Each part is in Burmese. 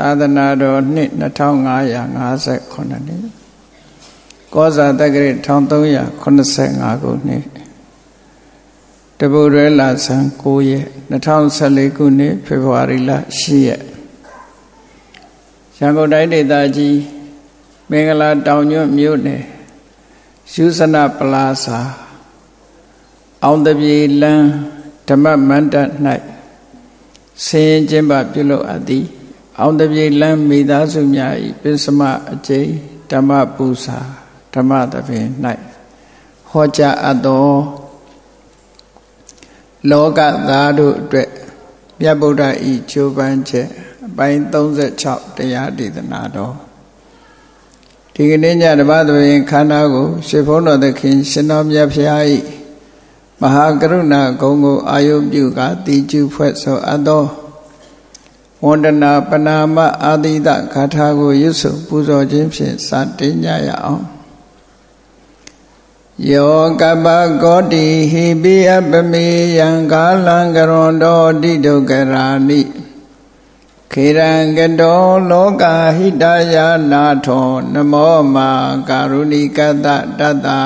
သာသနာတော်နှစ်2559ခုနှစ်ကောဇာတက္ကရာ1385ခုနှစ်တပုရဲလာဆန်း9ရက်2014ခုနှစ်ဖေဖော်ဝါရီလ10ရက်ရန်ကုန်တိုင်းဒေသကြီးမင်္ဂလာတောင်ညွန့်မြို့နယ်ယူဇနပလာဇာအောင်တပြေလန်းဓမ္မမန္တ၌ဆင်းကျင်းပပြုလုပ်အပ်သည်အောင်တပြေလန်းမိသားစုများ၏ပစ္စမအကျိဓမ္မပူဇာဓမ္မသဘင်၌ဟောကြားအပ်သောလောကသားတို့အတွက်မြတ်ဗုဒ္ဓ၏ကြိုးပမ်းချက်အပိုင်း36တရားဒေသနာတော်ဒီကနေ့ညဓမ္မသဘင်ခန္ဓာကိုရှင်ဘုန်းတော်သခင်ရှင်တော်မြတ်ဖျား၏မဟာကရုဏာဂုဏ်ကိုအာယုပြုကာတည်ကျူဖွဲ့ဆိုအပ်သောဝန္ဒနာပနာမအာတိတဂါထာကိုရွတ်ဆိုပူဇော်ခြင်းဖြင့်စတင်ကြရအောင်ယောကပ္ပကောတိဟိပိအပမေယံကာလံကရွန်တော်တိဒုက္ခရာနိခေရံကတောလောကဟိတယာနာထောနမောမာကာရုဏိကတတတ္တာ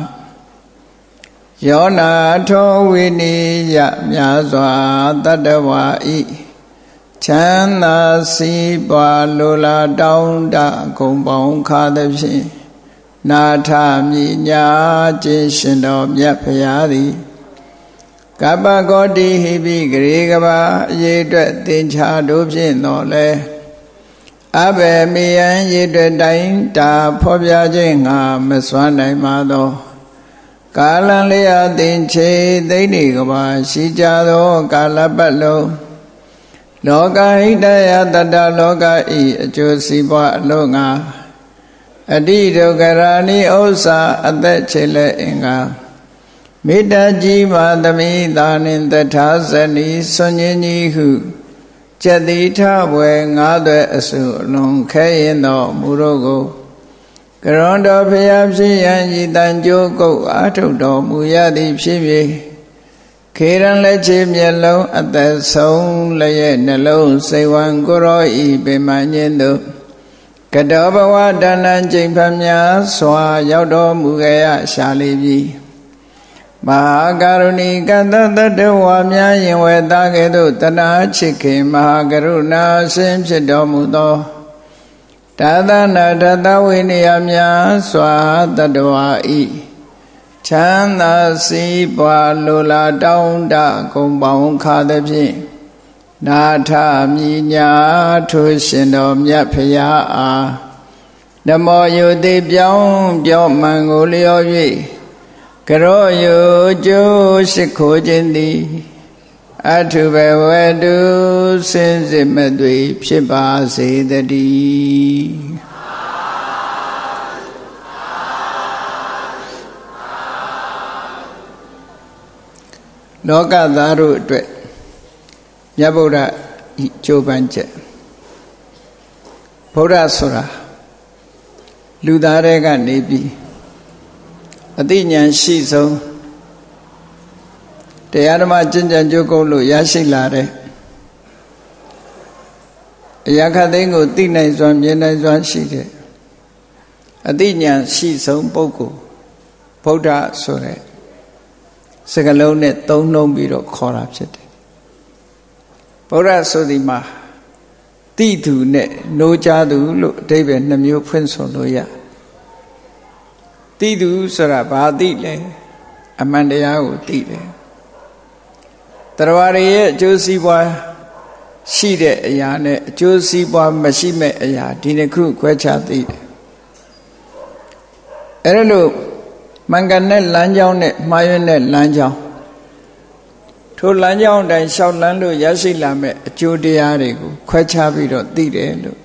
ယောနာထောဝိနိယမြာစွာတတ္တဝါဤချမ်းသာစီးပွားလိုလားတောင်းတဂုံပေါင်းခါသဖြင့်နာထမြညာခြင်းရှင်တော်မြတ်ဖရာသည်ကပ္ပကောတိဟိပိဂရေကဘာအရေးအတွက်သင်္ချာတို့ဖြင့်တော်လဲအဘယ်မေယံရေးအတွက်တိုင်းတာဖော်ပြခြင်းငါမစွမ်းနိုင်ပါသောကာလံလေးအသင်္ချေသိဋ္ဌိကဘာရှိကြသောကာလပတ်လုံးလောကဟိတယတတ္တလောကဤအကျိုးစီးပွားအလို့ငါအတိဒုက္ခရာနိဥစ္စာအသက်ချေလက်အင်္ဂါမေတ္တာကြီးမာသမိသာနှင့်တထာဇနီဆွန်ញင်းကြီးဟုကျက်တိထဘွယ်ငါးသွဲအစုအလွန်ခဲရင်တော်မူတို့ကိုကရွန်တော်ဖျားဖြစ်ရန်ဤတန်ကြိုးကုတ်အာထုတ်တော်မူရသည်ဖြစ်၍ခေရန်လက်ချေမျက်လုံးအသက်ဆုံးလည်းရဲ့နှလုံးစိတ်ဝံကိုရောဤပင်မညင်းတို့ကတောဘဝဒါနံကျိန်ဖတ်များစွာရောက်တော်မူခဲ့ရရှာလိပြီမဟာကရုဏီကတတ္တဝါများယင်ဝေသားကဲ့သို့တနာချစ်ခင်မဟာကရုဏာရှင်ဖြစ်တော်မူသောသာသနာတတဝိနည်းများစွာတတ္တဝါဤချမ်းသာစီးပွားလိုလားတောင်းတဂုံပေါင်းခါသဖြင့်နာထမြညာထိုရှင်တော်မြတ်ဖရာအားနမောယုတိပြောင်းပြောမှန်ကိုလျော်၍ကရောယုကျိုးရှိခိုးခြင်းသည်အထုဘဝတုစင်စစ်မသွေဖြစ်ပါစေတည်းလောကသားတို့အတွက်မြတ်ဗုဒ္ဓဤကြိုးပမ်းချက်ဗုဒ္ဓဆိုတာလူသားတွေကနေပြီးအသိဉာဏ်ရှိဆုံးတရားဓမ္မကျင့်ကြံကြိုးကုပ်လို့ရရှိလာတဲ့အရာခတ်သိမ်းကိုသိနိုင်စွာမြင်နိုင်စွာရှိတဲ့အသိဉာဏ်ရှိဆုံးပုဂ္ဂိုလ်ဗုဒ္ဓဆိုတဲ့စကားလုံးနဲ့သုံးနှုံးပြီးတော့ခေါ်တာဖြစ်တယ်ဗုဒ္ဓဆိုဒီမှာတိသူနဲ့နိုးကြသူလို့အဓိပ္ပာယ်နှမျိုးဖွင့်ဆိုလို့ရတိသူဆိုတာဘာသိလဲအမှန်တရားကိုသိတယ်တရားရဲ့အကျိုးစီးပွားရှိတဲ့အရာနဲ့အကျိုးစီးပွားမရှိမဲ့အရာဒီနှစ်ခုခွဲခြားသိတယ်အဲ့ဒါလို့မှန်ကန်တဲ့လမ်းကြောင်းနဲ့မှားယွင်းတဲ့လမ်းကြောင်းထိုလမ်းကြောင်းတိုင်းလျှောက်လန်းလို့ရရှိလာမဲ့အကျိုးတရားတွေကိုခွဲခြားပြီးတော့သိတယ်လို့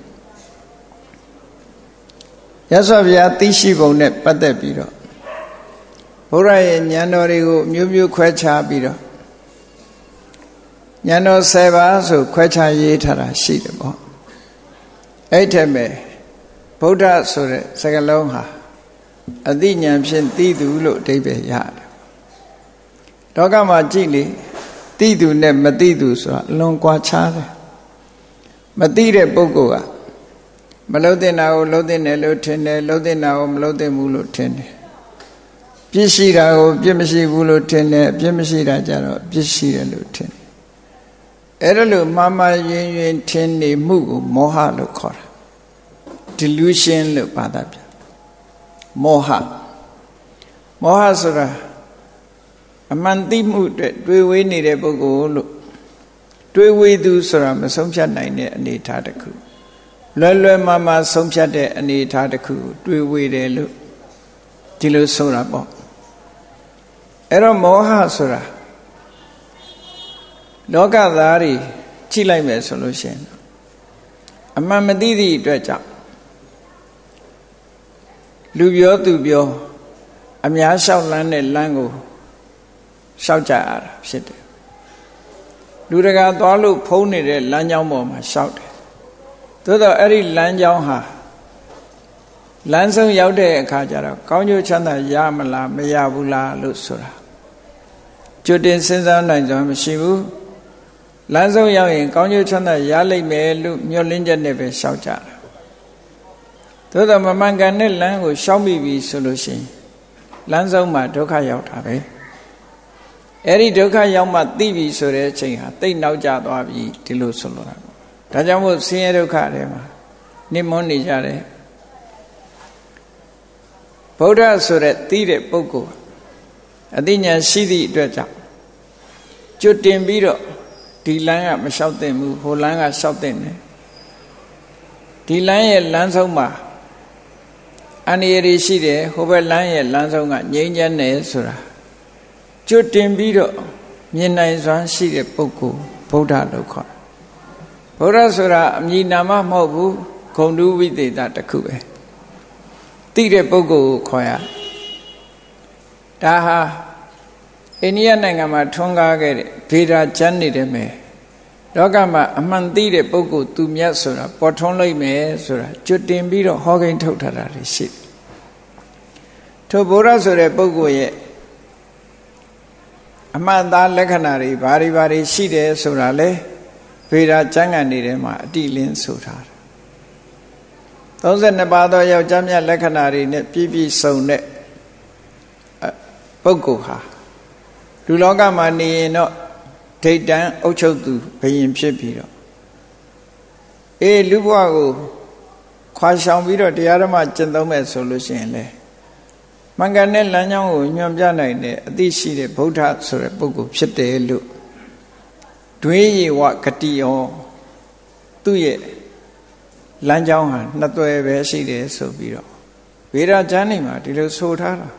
ရသော်ဗျာသိရှိပုံနဲ့ပတ်သက်ပြီးတော့ဘုရားရဲ့ဉာဏ်တော်တွေကိုမျိုးမျိုးခွဲခြားပြီးတော့ဉာဏ်တော်7ပါးဆိုခွဲခြားရေးထားတာရှိတယ်ပေါ့အဲ့ထက်မဲ့ဗုဒ္ဓဆိုတဲ့စကားလုံးဟာအသိဉာဏ်ဖြင့်သိသူလို့အဓိပ္ပာယ်ရတယ်လောကမှာကြည့်လေသိသူနဲ့မသိသူဆိုတာအလွန်ကွာခြားတယ်မသိတဲ့ပုဂ္ဂိုလ်ကမလှုပ်တဲ့နာကိုလှုပ်တဲ့နယ်လို့ထင်တယ်လှုပ်တဲ့နာကိုမလှုပ်တဲ့ဘူးလို့ထင်တယ်ပြစ်ရှိတာကိုပြစ်မရှိဘူးလို့ထင်တယ်ပြစ်မရှိတာကြတော့ပြစ်ရှိတယ်လို့ထင်တယ်အဲ့ဒါလို့မှားမှားယွင်းယွင်းထင်နေမှုကိုမောဟလို့ခေါ်တာ delusion လို့ဘာသာပြန်မောဟဆိုတာအမှန်သိမှုအတွက်တွေးဝေးနေတဲ့ပုဂ္ဂိုလ်လို့တွေးဝေးသူဆိုတာမဆုံးဖြတ်နိုင်တဲ့အနေအထားတစ်ခုလွယ်မှားမှားဆုံးဖြတ်တဲ့အနေအထားတစ်ခုကိုတွေးဝေးတယ်လို့ဒီလိုဆိုတာပေါ့အဲ့တော့မောဟဆိုတာလောကသားတွေကြည့်လိုက်မယ်ဆိုလို့ရှိရင်အမှန်မသိသည့်အတွက်ကြောင့်လူပြောသူပြောအများလျှောက်လန်းတဲ့လမ်းကိုလျှောက်ကြရတာဖြစ်တယ်လူတကာသွားလို့ဖုံးနေတဲ့လမ်းကြောင်းပေါ်မှာလျှောက်တယ်သို့တော့အဲ့ဒီလမ်းကြောင်းဟာလမ်းဆုံးရောက်တဲ့အခါကျတော့ကောင်းကျိုးချမ်းသာရမလားမရဘူးလားလို့ဆိုတာကြိုတင်စဉ်းစားနိုင်စွာမရှိဘူးလမ်းဆုံးရောက်ရင်ကောင်းကျိုးချမ်းသာရလိမ့်မယ်လို့မျှော်လင့်ချက်နဲ့ပဲလျှောက်ကြတာသို့တော့မမှန်ကန်တဲ့လမ်းကိုရှောက်မိပြီဆိုလို့ရှိရင်လမ်းဆုံးမှာဒုက္ခရောက်တာပဲအဲ့ဒီဒုက္ခရောက်မှသိပြီဆိုတဲ့အချိန်ဟာတိတ်နောက်ကျသွားပြီဒီလိုဆိုလိုတာဒါကြောင့်မို့ဆင်းရဲဒုက္ခတွေမှာနိမွန်းနေကြတယ်ဗုဒ္ဓဆိုတဲ့သိတဲ့ပုဂ္ဂိုလ်အသိဉာဏ်ရှိသည့်အတွက်ကြောင့်ကျွတ်တင်ပြီးတော့ဒီလမ်းကမလျှောက်သင့်ဘူးဟိုလမ်းကလျှောက်သင့်တယ်ဒီလမ်းရဲ့လမ်းဆုံးမှာအန္တရာယ်ရှိတယ်ဟိုဘက်လမ်းရဲ့လမ်းဆုံးကငြိမ်းချမ်းတယ်ဆိုတာကျွတ်တင်ပြီးတော့မြင်နိုင်စွမ်းရှိတဲ့ပုဂ္ဂိုလ်ဗုဒ္ဓလို့ခေါ်တယ်ဗုဒ္ဓဆိုတာအမည်နာမမဟုတ်ဘူးဂုဏ်တူဝိသေသတစ်ခုပဲသိတဲ့ပုဂ္ဂိုလ်ကိုခေါ်ရဒါဟာအိန္ဒိယနိုင်ငံမှာထွန်းကားခဲ့တဲ့ဗေဒာကျမ်းနေတယ်မယ်လောကမှာအမှန်သိတဲ့ပုဂ္ဂိုလ်သူမြတ်ဆိုတာပေါ်ထွန်းလိုက်မယ်ဆိုတာကျွတ်တင်ပြီးတော့ဟောကိန်းထုတ်ထားတာရှိတယ်ထိုဗုဒ္ဓဆိုတဲ့ပုဂ္ဂိုလ်ရဲ့အမှန်သားလက္ခဏာတွေဘာတွေရှိတယ်ဆိုတာလေဗေဒာကျမ်းဂန်တွေထဲမှာအတိအလင်းဆိုထားတယ်32ပါးသောယောက်ျားမြတ်လက္ခဏာတွေနဲ့ပြည့်ပြည့်စုံတဲ့ပုဂ္ဂိုလ်ဟာလူလောကမှာနေရင်တော့ဒိဋ္ဌံအုပ်ချုပ်သူဘယင်ဖြစ်ပြီးတော့လူဘဝကိုခွာရှောင်ပြီးတော့တရားဓမ္မကျင့်သုံးမဲ့ဆိုလို့ရှိရင်လေမှန်ကန်တဲ့လမ်းကြောင်းကိုညွှန်ပြနိုင်တဲ့အသိရှိတဲ့ဗုဒ္ဓဆိုတဲ့ပုဂ္ဂိုလ်ဖြစ်တယ်လို့ဒွေယေဝဂတိယောသူ့ရဲ့လမ်းကြောင်းဟာနှစ်သွယ်ပဲရှိတယ်ဆိုပြီးတော့ဗေဒာကျမ်းနေမှာဒီလိုဆိုထားတာ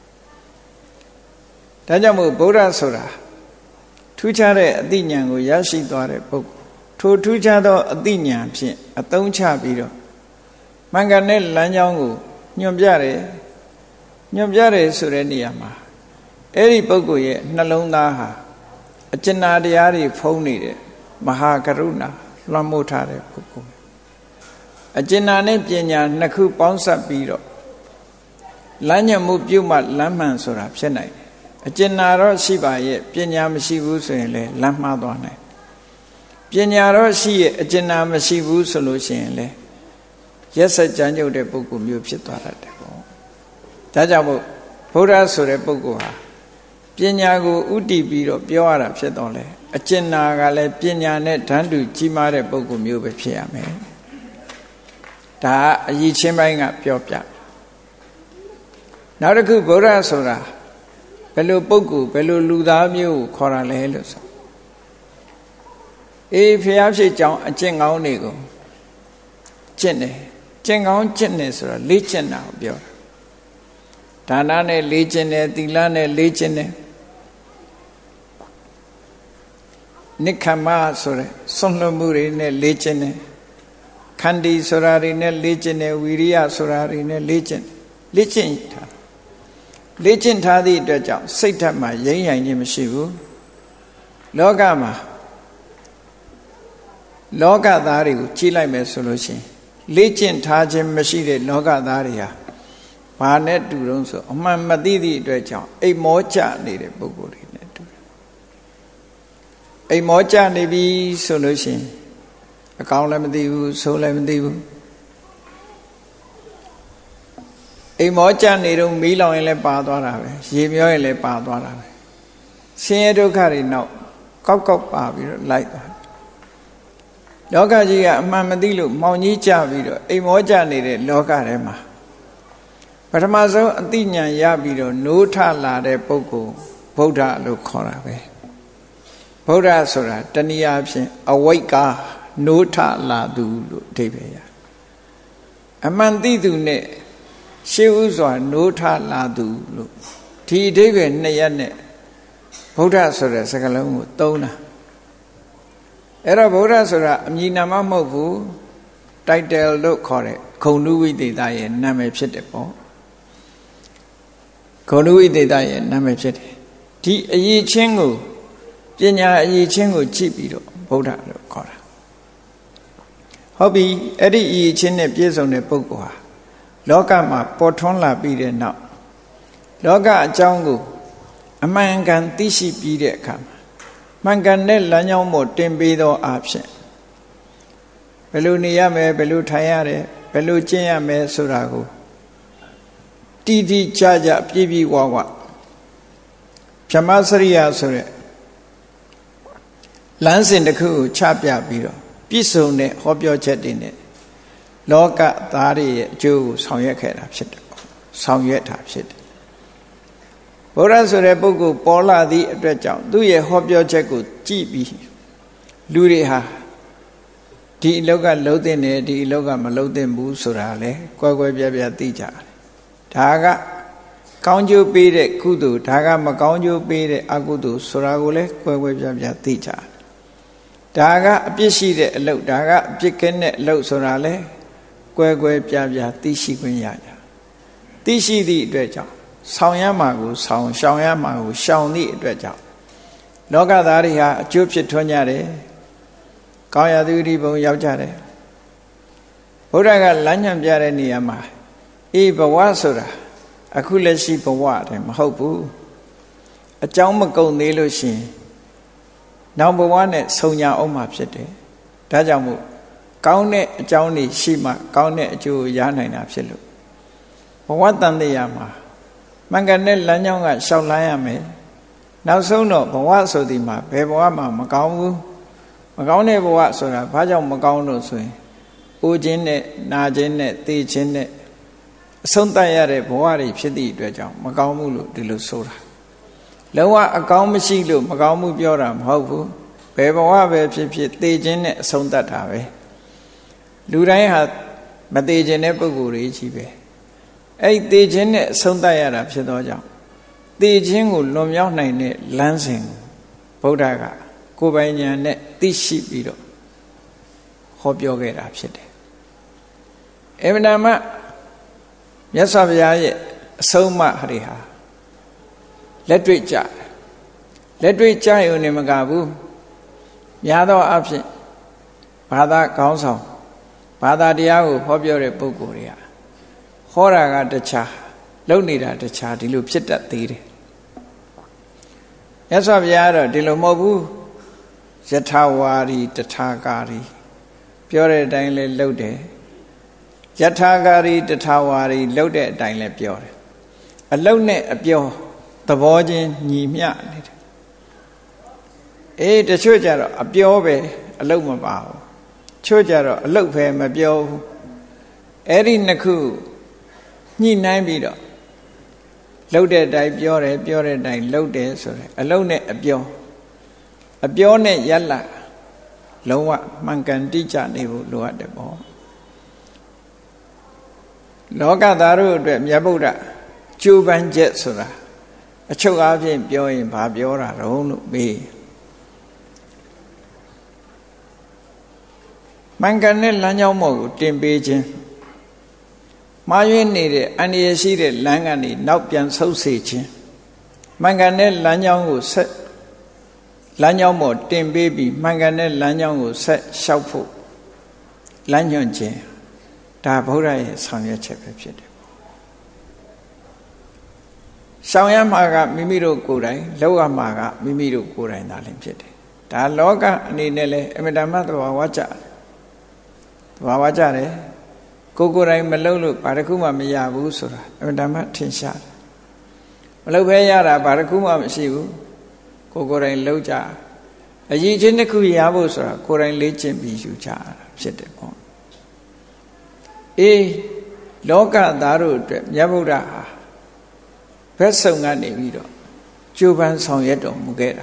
ဒါကြောင့်မို့ဗုဒ္ဓဆိုတာထူးခြားတဲ့အသိဉာဏ်ကိုရရှိသွားတဲ့ပုဂ္ဂိုလ်ထိုထူးခြားသောအသိဉာဏ်ဖြင့်အသုံးချပြီးတော့မှန်ကန်တဲ့လမ်းကြောင်းကိုညွှန်ပြတယ်ဆိုတဲ့နေရာမှာအဲ့ဒီပုဂ္ဂိုလ်ရဲ့နှလုံးသားဟာအကျဉ်းတရားတွေဖုံးနေတဲ့မဟာကရုဏာလွှမ်းမိုးထားတဲ့ပုဂ္ဂိုလ်အကျဉ်းနဲ့ပညာနှစ်ခုပေါင်းစပ်ပြီးတော့လမ်းညွှန်မှုပြုမှလမ်းမှန်ဆိုတာဖြစ်နိုင်တယ်အကျဉ်းတော့ရှိပါရဲ့ပညာမရှိဘူးဆိုရင်လည်းလမ်းမှားသွားနိုင်ပညာတော့ရှိရဲ့အကျဉ်းမရှိဘူးဆိုလို့ရှိရင်လည်းရက်ဆက်ကြမ်းကြုတ်တဲ့ပုဂ္ဂိုလ်မျိုးဖြစ်သွားတတ်တယ်ပေါ့ဒါကြောင့်မို့ဘုရားဆိုတဲ့ပုဂ္ဂိုလ်ဟာပညာကိုဥတည်ပြီးတော့ပြောရတာဖြစ်တော့လေအကျဉ်းကလည်းပညာနဲ့ဓာတ်တူကြီးမားတဲ့ပုဂ္ဂိုလ်မျိုးပဲဖြစ်ရမယ်ဒါအရေးချင်းပိုင်းကပြောပြနောက်တစ်ခုဗုဒ္ဓဆိုတာဘယ်လိုပုဂ္ဂိုလ်ဘယ်လိုလူသားမျိုးကိုခေါ်တာလဲလို့ဆိုဖျားဖြစ်ကြောင်းအကျင့်ကောင်းတွေကိုကျင့်တယ်ကျင့်ကောင်းကျင့်တယ်ဆိုတာလေ့ကျင့်တာကိုပြောတာဒါနနဲ့လေ့ကျင့်တယ်သီလနဲ့လေ့ကျင့်တယ်နိက္ခမဆိုတဲ့စွန့်လွတ်မှုတွေနဲ့လေ့ကျင့်တယ်ခန္တီဆိုတာတွေနဲ့လေ့ကျင့်တယ်ဝီရိယဆိုတာတွေနဲ့လေ့ကျင့်ထားသည့်အတွက်ကြောင့်စိတ်ဓာတ်မှာရိမ့်ရိုင်ခြင်းမရှိဘူးလောကမှာလောကသားတွေကိုကြည့်လိုက်မယ်ဆိုလို့ရှိရင်လေ့ကျင့်ထားခြင်းမရှိတဲ့လောကသားတွေဟာဘာနဲ့တူတုံးဆိုအမှန်မသိသည့်အတွက်ကြောင့်အိမ်မောကျနေတဲ့ပုဂ္ဂိုလ်တွေနဲ့တူတယ်အိမ်မောကျနေပြီဆိုလို့ရှိရင်အကောင်းလည်းမသိဘူးဆိုးလည်းမသိဘူးအိမ်မောကြနေတော့မီးလောင်ရင်လည်းပါသွားတာပဲရေမျောရင်လည်းပါသွားတာပဲဆင်းရဲဒုက္ခတွေနောက်ကောက်ကောက်ပါပြီးတော့လိုက်သွားလောကကြီးကအမှန်မသိလို့မောင်ကြီးကြပြီးတော့အိမ်မောကြနေတဲ့လောကထဲမှာပထမဆုံးအသိဉာဏ်ရပြီးတော့နိုးထလာတဲ့ပုဂ္ဂိုလ်ဗုဒ္ဓလို့ခေါ်တာပဲဗုဒ္ဓဆိုတာတနည်းအားဖြင့်အဝိက္ကာနိုးထလာသူလို့အဓိပ္ပာယ်ရအမှန်သိသူနဲ့ရှေးဥစွာနိုးထလာသူလို့ဒီအဓိပ္ပာယ်နှစ်ရပ်နဲ့ဗုဒ္ဓဆိုတဲ့စကားလုံးကိုသုံးတာအဲ့တော့ဗုဒ္ဓဆိုတာအမည်နာမမဟုတ်ဘူး title လို့ခေါ်တဲ့ဂုဏ်ဓုဝိသေသရဲ့နာမည်ဖြစ်တယ်ပေါ့ဂုဏ်ဓုဝိသေသရဲ့နာမည်ဖြစ်တယ်ဒီအရေးချင်းကိုပညာအရေးချင်းကိုကြည့်ပြီးတော့ဗုဒ္ဓလို့ခေါ်တာဟုတ်ပြီအဲ့ဒီအရေးချင်းနဲ့ပြည့်စုံတဲ့ပုဂ္ဂိုလ်ဟာလောကမှာပေါ်ထွန်းလာပြီးတဲ့နောက်လောကအကြောင်းကိုအမှန်ကန်သိရှိပြီးတဲ့အခါမှာမှန်ကန်တဲ့လမ်းကြောင်းပေါ်တင်ပေးသောအားဖြင့်ဘယ်လိုနေရမယ်ဘယ်လိုထိုင်ရတယ်ဘယ်လိုကျင့်ရမယ်ဆိုတာကိုတိတိကျကျပြည့်ပြည့်ဝဝဗြဟ္မစရိယဆိုတဲ့လမ်းစဉ်တစ်ခုကိုချပြပြီးတော့ပြည့်စုံတဲ့ဟောပြောချက်တွေနဲ့လောကသားတွေရဲ့အကျိုးကိုဆောင်ရွက်ခဲ့တာဖြစ်တယ်ဆောင်ရွက်တာဖြစ်တယ်ဗုဒ္ဓဆိုတဲ့ပုဂ္ဂိုလ်ပေါ်လာသည့်အတွက်ကြောင့်သူ့ရဲ့ဟောပြောချက်ကိုကြည့်ပြီးလူတွေဟာဒီအလောက်ကလှုပ်တဲ့နေဒီအလောက်ကမလှုပ်တဲ့ဘူးဆိုတာလေကွဲကွဲပြားပြားသိကြတယ်ဒါကကောင်းကျိုးပေးတဲ့ကုသိုလ်ဒါကမကောင်းကျိုးပေးတဲ့အကုသိုလ်ဆိုတာကိုလည်းကွဲကွဲပြားပြားသိကြတယ်ဒါကအပြစ်ရှိတဲ့အလုပ်ဒါကအပြစ်ကင်းတဲ့အလုပ်ဆိုတာလေကွဲကွဲပြားပြားသိရှိခွင့်ရကြသိရှိသည့်အတွက်ကြောင့်ဆောင်ရမှာကိုဆောင်ရှောင်ရမှာကိုရှောင်သည့်အတွက်ကြောင့်လောကသားတွေဟာအကျိုးဖြစ်ထွန်းကြတယ်ကောင်းရာသူဒီဘုံရောက်ကြတယ်ဘုရားကလမ်းညွှန်ပြတဲ့နေရာမှာအေးဘဝဆိုတာအခုလက်ရှိဘဝတည်းမဟုတ်ဘူးအကြောင်းမကုန်သေးလို့ရှိရင်နောက်ဘဝနဲ့ဆုံညာအောင်မှာဖြစ်တယ်ဒါကြောင့်မို့ကောင်းတဲ့အကြောင်းတွေရှိမှကောင်းတဲ့အကျိုးရနိုင်တာဖြစ်လို့ဘဝတန်တရားမှာမှန်ကန်တဲ့လမ်းကြောင်းကရှောက်လန်းရမယ်နောက်ဆုံးတော့ဘဝဆိုဒီမှာဘယ်ဘဝမှမကောင်းဘူးမကောင်းတဲ့ဘဝဆိုတာဘာကြောင့်မကောင်းလို့ဆိုရင်အိုခြင်းနဲ့နာခြင်းနဲ့သိခြင်းနဲ့အဆုံးသတ်ရတဲ့ဘဝတွေဖြစ်သည့်အတွက်ကြောင့်မကောင်းဘူးလို့ဒီလိုဆိုတာလုံးဝအကောင်းမရှိလို့မကောင်းမှုပြောတာမဟုတ်ဘူးဘယ်ဘဝပဲဖြစ်ဖြစ်သိခြင်းနဲ့အဆုံးသတ်တာပဲလူတိုင်းဟာမသိခြင်းတဲ့ပုဂ္ဂိုလ်တွေကြီးပဲအဲ့ဒီသိခြင်းနဲ့အဆုံးသတ်ရတာဖြစ်သောကြောင့်သိခြင်းကိုလွန်မြောက်နိုင်တဲ့လမ်းစဉ်ဗုဒ္ဓကကိုယ်ပိုင်ဉာဏ်နဲ့သိရှိပြီးတော့ဟောပြောခဲ့တာဖြစ်တယ်အမှန်တမ်းမြတ်စွာဘုရားရဲ့အဆုံးအမတွေဟာလက်တွေ့ကြလက်တွေ့ကြရုံနဲ့မကဘူးများသောအားဖြင့်ဘာသာခေါင်းဆောင်ဘာသာတရားကိုဟောပြောတဲ့ပုဂ္ဂိုလ်တွေကဟောတာကတခြားလုပ်နေတာတခြားဒီလိုဖြစ်တတ်သေးတယ်မြတ်စွာဘုရားကတော့ဒီလိုမဟုတ်ဘူးယထာဝါရီတထာကာရီပြောတဲ့အတိုင်းလဲလုပ်တယ်ယထာကာရီတထာဝါရီလုပ်တဲ့အတိုင်းလဲပြောတယ်အလုပ်နဲ့အပြောသဘောချင်းညီမျှနေတယ်အေးတချို့ကြတော့အပြောပဲအလုပ်မပါဘူးချို့ကြတော့အလုပ်ပဲမပြောဘူးအဲ့ဒီနှစ်ခုညှိနှိုင်းပြီးတော့လုပ်တဲ့အတိုင်းပြောတယ်ပြောတဲ့အတိုင်းလုပ်တယ်ဆိုရယ်အလုပ်နဲ့အပြောနဲ့ရက်လာလုံးဝမှန်ကန်တိကျနေဖို့လိုအပ်တယ်ပေါ့လောကသားတို့အတွက်မြတ်ဗုဒ္ဓကျိုးပန်းချက်ဆိုတာအချုပ်အားဖြင့်ပြောရင်ဘာပြောတာတုံးလို့မေးမှန်ကန်တဲ့လမ်းကြောင်းပေါ်ကိုတင်ပေးခြင်းမှားယွင်းနေတဲ့အန္တရာယ်ရှိတဲ့လမ်းကနေနောက်ပြန်ဆုတ်စေခြင်းမှန်ကန်တဲ့လမ်းကြောင်းကိုဆက်လမ်းကြောင်းပေါ်တင်ပေးပြီးမှန်ကန်တဲ့လမ်းကြောင်းကိုဆက်လျှောက်ဖို့လမ်းညွှန်ခြင်းဒါဗုဒ္ဓရဲ့ဆောင်ရွက်ချက်ပဲဖြစ်တယ်ရှောင်ရမှာကမိမိတို့ကိုယ်တိုင်လောက်ရမှာကမိမိတို့ကိုယ်တိုင်သာလျှင်ဖြစ်တယ်ဒါလောကအနေနဲ့လည်းအမြဲတမ်းသဘာဝကျဘာဝကြတယ်ကိုယ်တိုင်မလုပ်လို့ဘာတစ်ခုမှမရဘူးဆိုတာအမှန်တမ်းထင်ရှားတယ်မလုပ်ဘဲရတာဘာတစ်ခုမှမရှိဘူးကိုယ်တိုင်လုပ်ကြအရေးချင်းတစ်ခုရဖို့ဆိုတာကိုယ်တိုင်လေ့ကျင့်ပြီးယူကြတာဖြစ်တယ်ပေါ့အေးလောကသားတို့အတွက်မြတ်ဗုဒ္ဓဟာဘက်ဆုံကနေပြီးတော့ကြိုးပမ်းဆောင်ရွက်တော်မူခဲ့တာ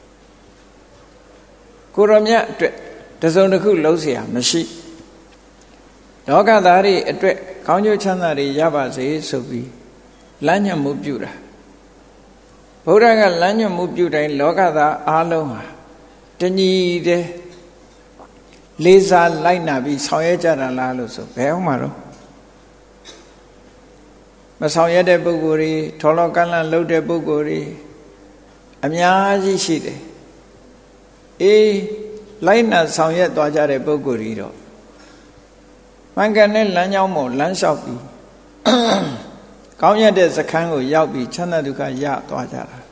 ကိုရောမြတ်အတွက်တစုံတစ်ခုလုံးเสียမရှိလောကသားတွေအတွက်ကောင်းကျိုးချမ်းသာတွေရပါစေဆိုပြီးလမ်းညွှန်မှုပြုတာဘုရားကလမ်းညွှန်မှုပြုတိုင်းလောကသားအားလုံးဟာတညီတဲ့လေးစားလိုက်နာပြီးဆောင်ရွက်ကြတာလားလို့ဆိုဘယ်အောင်မှာတော့မဆောင်ရွက်တဲ့ပုဂ္ဂိုလ်တွေထော်လောကန့်လန့်လုပ်တဲ့ပုဂ္ဂိုလ်တွေအများကြီးရှိတယ်အေးလိုက်နာဆောင်ရွက်သွားကြတဲ့ပုဂ္ဂိုလ်တွေတော့မှန်ကန်တဲ့လမ်းကြောင်းပေါ်လမ်းလျှောက်ပြီးကောင်းရတဲ့စခန်းကိုရောက်ပြီးချမ်းသာဒုက္ခရသွားကြတာ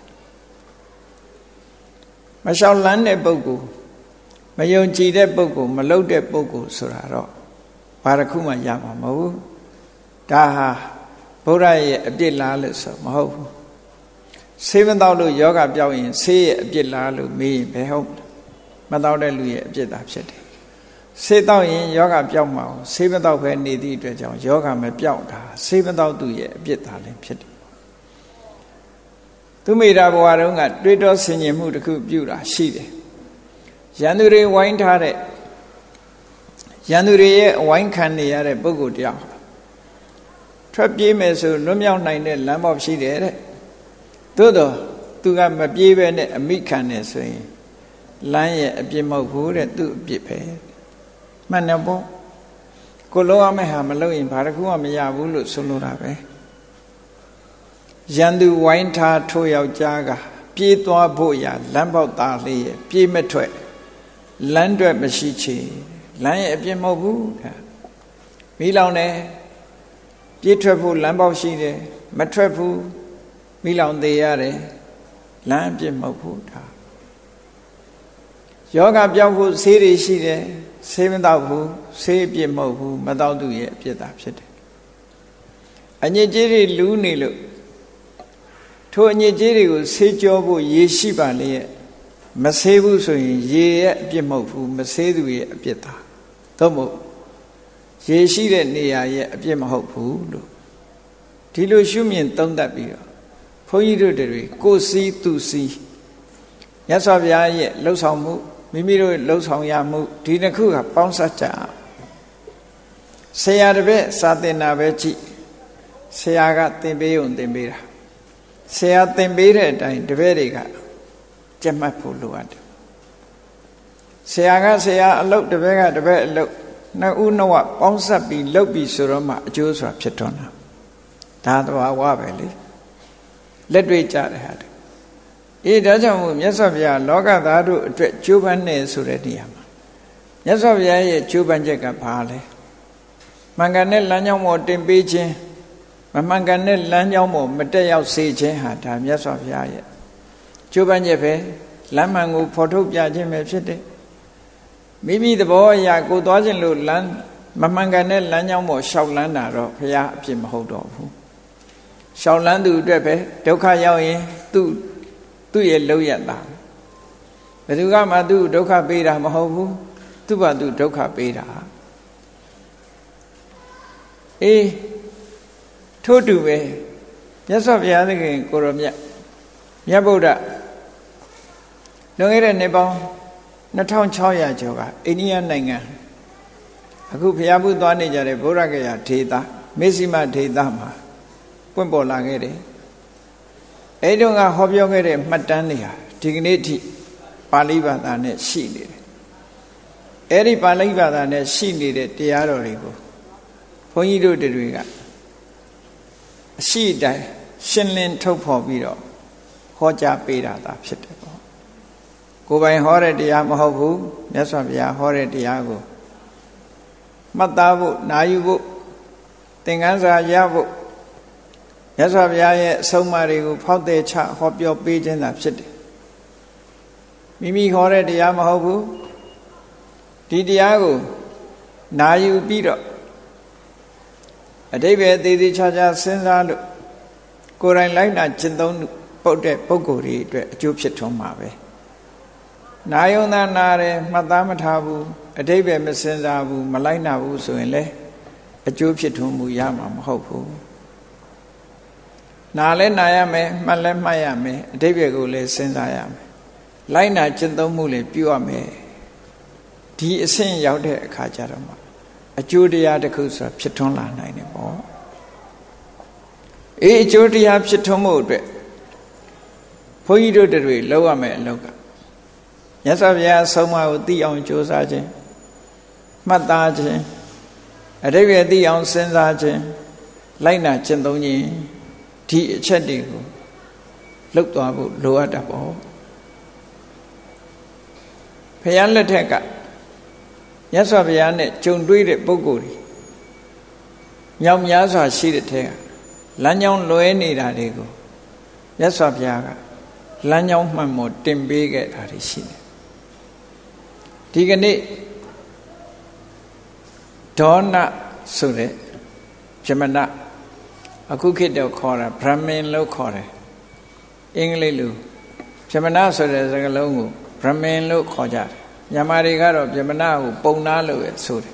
မလျှောက်လန်းတဲ့ပုဂ္ဂိုလ်မယုံကြည်တဲ့ပုဂ္ဂိုလ်မလုပ်တဲ့ပုဂ္ဂိုလ်ဆိုတာတော့ဘာတစ်ခုမှရမှာမဟုတ်ဘူးဒါဟာဘုရားရဲ့အပြစ်လားလို့ဆိုမဟုတ်ဘူးဆေးမတော့လို့ယောဂပြောက်ရင်ဆေးရဲ့အပြစ်လားလို့မေးရင်ဘယ်ဟုတ်မတော့တဲ့လူရဲ့အပြစ်သာဖြစ်တယ်ဆေးတော့ရင်ယောဂပြောက်မှာဆေးမတော့ပဲနေသည့်အတွက်ကြောင့်ယောဂမပြောက်တာဆေးမတော့သူရဲ့အပြစ်သာလည်းဖြစ်တယ်သူမိတာဘဝတုန်းကတွေးတောဆင်ခြင်မှုတစ်ခုပြုတာရှိတယ်ရန်သူတွေဝိုင်းထားတဲ့ရန်သူတွေရဲ့အဝိုင်းခံနေရတဲ့ပုဂ္ဂိုလ်တယောက်ထွက်ပြေးမယ်ဆိုလွတ်မြောက်နိုင်တဲ့လမ်းပေါက်ရှိတယ်တဲ့သို့တော့သူကမပြေးပဲနဲ့အမိခံနေဆိုရင်လမ်းရဲ့အပြစ်မဟုတ်ဘူးတဲ့သူ့အပြစ်ပဲမှန်တယ်ပေါ့ကိုလုံးအောင်မဲ့ဟာမလုပ်ရင်ဘာတစ်ခုမှမရဘူးလို့ဆိုလိုတာပဲရန်သူဝိုင်းထားထိုးယောက်ျားကပြေးသွားဖို့ရလမ်းပေါက်သားလေးရဲ့ပြေးမထွက်လမ်းတွက်မရှိချေလမ်းရဲ့အပြစ်မဟုတ်ဘူးတဲ့မိလောင်တယ်ပြေးထွက်ဖို့လမ်းပေါက်ရှိတယ်မထွက်ဘူးမိလောင်သေးရတယ်လမ်းအပြစ်မဟုတ်ဘူးဒါယောဂပြောင်းဖို့ဆေးတွေရှိတယ်ဆေးမတော့ဘူးဆေးအပြစ်မဟုတ်ဘူးမတော့သူရဲ့အပြစ်သာဖြစ်တယ်အညစ်အကြေးတွေလူးနေလို့ထိုအညစ်အကြေးတွေကိုဆေးကြောဖို့ရေရှိပါလေရဲ့မဆေးဘူးဆိုရင်ရေရဲ့အပြစ်မဟုတ်ဘူးမဆေးသူရဲ့အပြစ်သာသို့မဟုတ်ရေရှိတဲ့နေရာရဲ့အပြစ်မဟုတ်ဘူးလို့ဒီလိုရှုမြင်သုံးသပ်ပြီးတော့ဘုန်းကြီးတို့တွေကိုယ်စီးသူစီးမြတ်စွာဘုရားရဲ့လှုပ်ဆောင်မှုမိမိတို့လှုပ်ဆောင်ရမှုဒီနှစ်ခုကပေါင်းစပ်ကြဆရာတပည့်စာသင်တာပဲကြည့်ဆရာကသင်ပေးုံသင်ပေးတာဆရာသင်ပေးတဲ့အတိုင်းတပည့်တွေကကြက်မှတ်ဖို့လိုအပ်တယ်ဆရာကဆရာအလုပ်တပည့်ကတပည့်အလုပ်နှစ်ဦးနှစ်ဝပေါင်းစပ်ပြီးလုပ်ပြီးဆိုတော့မှအကျိုးဆိုတာဖြစ်တော့တာဒါတော့ဝါပဲလေလက်တွေ့ကြတယ်ဟာအေးဒါကြောင့်မို့မြတ်စွာဘုရားလောကသားတို့အတွက်ကြိုးပမ်းနေဆိုတဲ့နေရာမှာမြတ်စွာဘုရားရဲ့ကြိုးပမ်းချက်ကဘာလဲမှန်ကန်တဲ့လမ်းကြောင်းပေါ်တင်ပေးခြင်းမမှန်ကန်တဲ့လမ်းကြောင်းပေါ်မတက်ရောက်စေခြင်းဟာဒါမြတ်စွာဘုရားရဲ့ကြိုးပမ်းချက်ပဲလမ်းမှန်ကိုဖော်ထုတ်ပြခြင်းပဲဖြစ်တယ်မိမိသဘောအရာကိုသွားခြင်းလို့လမ်းမမှန်ကန်တဲ့လမ်းကြောင်းပေါ်ရှောက်လန်းတာတော့ဘုရားအဖြစ်မဟုတ်တော့ဘူးရှောက်လန်းသူအတွက်ပဲဒုက္ခရောက်ရင်သူ့ရဲ့လောက်ရတာဘယ်သူကမှသူ့ဒုက္ခပေးတာမဟုတ်ဘူးသူ့ဘာသူဒုက္ခပေးတာအေးထို့တူပဲမြတ်စွာဘုရားသခင်ကိုရောမြတ်ဗုဒ္ဓလွန်ခဲ့တဲ့နှစ်ပေါင်း2600ကျော်ကအိန္ဒိယနိုင်ငံအခုဘုရားဘုသွားနေကြတဲ့ဗုဒ္ဓဂယာဒေသမေဇိမဒေသမှာပွင့်ပေါ်လာခဲ့တယ်အဲ့တုန်းကဟောပြောခဲ့တဲ့မှတ်တမ်းတွေဟာဒီကနေ့ထိပါဠိဘာသာနဲ့ရှိနေတယ်အဲ့ဒီပါဠိဘာသာနဲ့ရှိနေတဲ့တရားတော်တွေကိုဘုန်းကြီးတို့တွေကအရှိတိုင်းရှင်းလင်းထုတ်ဖော်ပြီးတော့ဟောကြားပေးတာသာဖြစ်တယ်ပေါ့ကိုယ်ပိုင်ဟောတဲ့တရားမဟုတ်ဘူးမြတ်စွာဘုရားဟောတဲ့တရားကိုမှတ်သားဖို့နာယူဖို့သင်္ကန်းစာရဖို့မြတ်စွာဘုရားရဲ့အဆုံးအမတွေကိုဖောက်သည်ချဟောပြောပေးခြင်းသာဖြစ်တယ်မိမိဟောတဲ့တရားမဟုတ်ဘူးဒီတရားကိုနာယူပြီးတော့အတိပ္ပယ်သေးသေးချာချာစဉ်းစားလို့ကိုယ်တိုင်လိုက်နာကျင့်သုံးပုတ်တဲ့ပုဂ္ဂိုလ်တွေအတွက်အကျိုးဖြစ်ထွန်းမှာပဲနာယုံသာနာတယ်မှတ်သားမထားဘူးအတိပ္ပယ်မစဉ်းစားဘူးမလိုက်နာဘူးဆိုရင်လေအကျိုးဖြစ်ထွန်းမှုရမှာမဟုတ်ဘူးနာလဲနာရမယ်မှတ်လဲမှတ်ရမယ်အတိပ္ပယ်ကိုလည်းစဉ်းစားရမယ်လိုက်နာကျင့်သုံးမှုလည်းပြုရမယ်ဒီအဆင့်ရောက်တဲ့အခါကျတော့မှအကျိုးတရားတစ်ခုဆိုတာဖြစ်ထွန်းလာနိုင်တယ်ပေါ့အကျိုးတရားဖြစ်ထွန်းမှုအတွက်ဘုန်းကြီးတို့တွေလောက်ရမယ်အလောက်ကမြတ်စွာဘုရားဆုံးမကိုသိအောင်ကြိုးစားခြင်းမှတ်သားခြင်းအတိပ္ပယ်သိအောင်စဉ်းစားခြင်းလိုက်နာကျင့်သုံးခြင်းဒီအချက်တွေကိုလုပ်သွားဖို့လိုအပ်တာပေါ့ဘုရားလက်ထက်ကမြတ်စွာဘုရားနဲ့ကြုံတွေ့တဲ့ပုဂ္ဂိုလ်တွေမြောက်များစွာရှိတဲ့ထဲကလမ်းကြောင်းလွဲနေတာတွေကိုမြတ်စွာဘုရားကလမ်းကြောင်းမှန်ပေါ်တင်ပေးခဲ့တာတွေရှိတယ်ဒီကနေ့ဒေါနဆိုတဲ့ဗြဟ္မဏအခုခေတ်တော့ခေါ်တာဗြဟ္မင်လို့ခေါ်တယ်အင်္ဂလိပ်လိုဗြဟ္မဏဆိုတဲ့စကားလုံးကိုဗြဟ္မင်လို့ခေါ်ကြတယ်မြန်မာတွေကတော့ဗြဟ္မဏကိုပုံနာလို့ပဲဆိုတယ်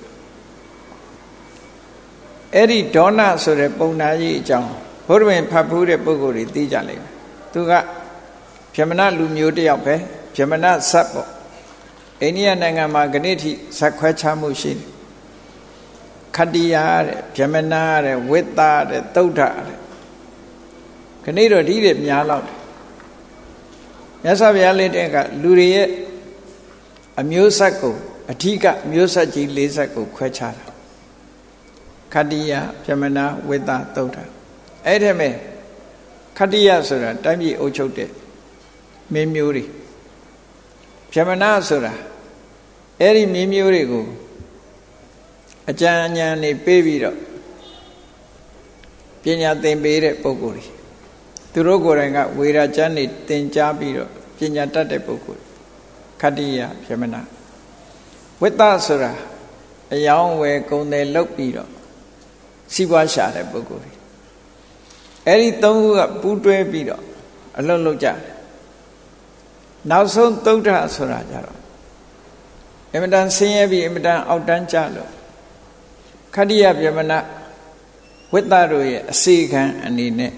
အဲ့ဒီဒေါနဆိုတဲ့ပုံနာကြီးအကြောင်းဘုရားဝင်ဖတ်ဖူးတဲ့ပုဂ္ဂိုလ်တွေသိကြလိမ့်မယ်သူကဗြဟ္မဏလူမျိုးတစ်ယောက်ပဲဗြဟ္မဏဇတ်ပေါ့အိန္ဒိယနိုင်ငံမှာခဏိထိဇတ်ခွဲခြားမှုရှိတယ်ခတ္တိယတဲ့ဗြဟ္မဏတဲ့ဝိတ္တတဲ့သုဒ္ဓတဲ့ခဏိတော့ဒီတွေများလောက်တယ်မြတ်စွာဘုရားလက်ထက်ကလူတွေရဲ့အမျိုးဆက်ကိုအဓိကမျိုးဆက်ကြီး၄ဆက်ကိုခွဲခြားတာခတ္တိယဗြဟ္မဏဝိတ္တသုဒ္ဓအဲ့ဒီမဲ့ခတ္တိယဆိုတာတိုင်းပြည်အုပ်ချုပ်တဲ့မင်းမျိုးတွေဗြဟ္မဏဆိုတာအဲ့ဒီမင်းမျိုးတွေကိုအကြံဉာဏ်နေပေးပြီးတော့ပညာသင်ပေးတဲ့ပုဂ္ဂိုလ်တွေသူတို့ကိုယ်တိုင်ကဝေရာကျမ်းနေသင်ကြားပြီးတော့ပညာတတ်တဲ့ပုဂ္ဂိုလ်ခတ္တိယဗြဟ္မဏဝိတ္တဆိုတာအယောင်းဝယ်ကုန်တယ်လုပ်ပြီးတော့စီးပွားရှာတဲ့ပုဂ္ဂိုလ်တွေအဲ့ဒီသုံးခုကပူးတွဲပြီးတော့အလုံးလုံးကြတယ်နောက်ဆုံးသုဒ္ဓဆိုတာကြတော့အင်မတန်ဆင်းရဲပြီးအင်မတန်အောက်တန်းကြလို့ခတ္တိယဗြဟ္မဏဝိတ္တတို့ရဲ့အစီခံအနေနဲ့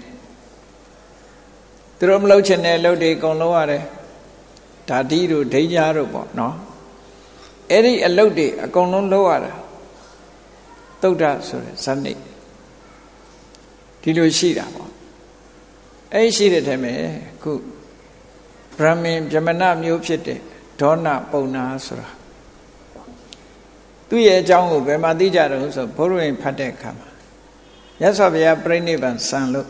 သူတို့မလုပ်ချင်တဲ့အလုပ်တွေအကုန်လုပ်ရတယ်ဓာတိတို့ဒိဋ္ဌာတို့ပေါ့နော်အဲ့ဒီအလုပ်တွေအကုန်လုံးလုပ်ရတာသုဒ္ဓဆိုတဲ့ဇာတိဒီလိုရှိတာပေါ့အဲ့ရှိတဲ့ထဲမှာခုဗြဟ္မင်ဗြဟ္မဏမျိုးဖြစ်တဲ့ဒေါနပုံနာဆိုတာသူ့ရဲ့အကြောင်းကိုဘယ်မှာသိကြတော့ဆိုဘုရားဝင်ဖတ်တဲ့အခါမှာမြတ်စွာဘုရားပြိဋိဘံဆံလို့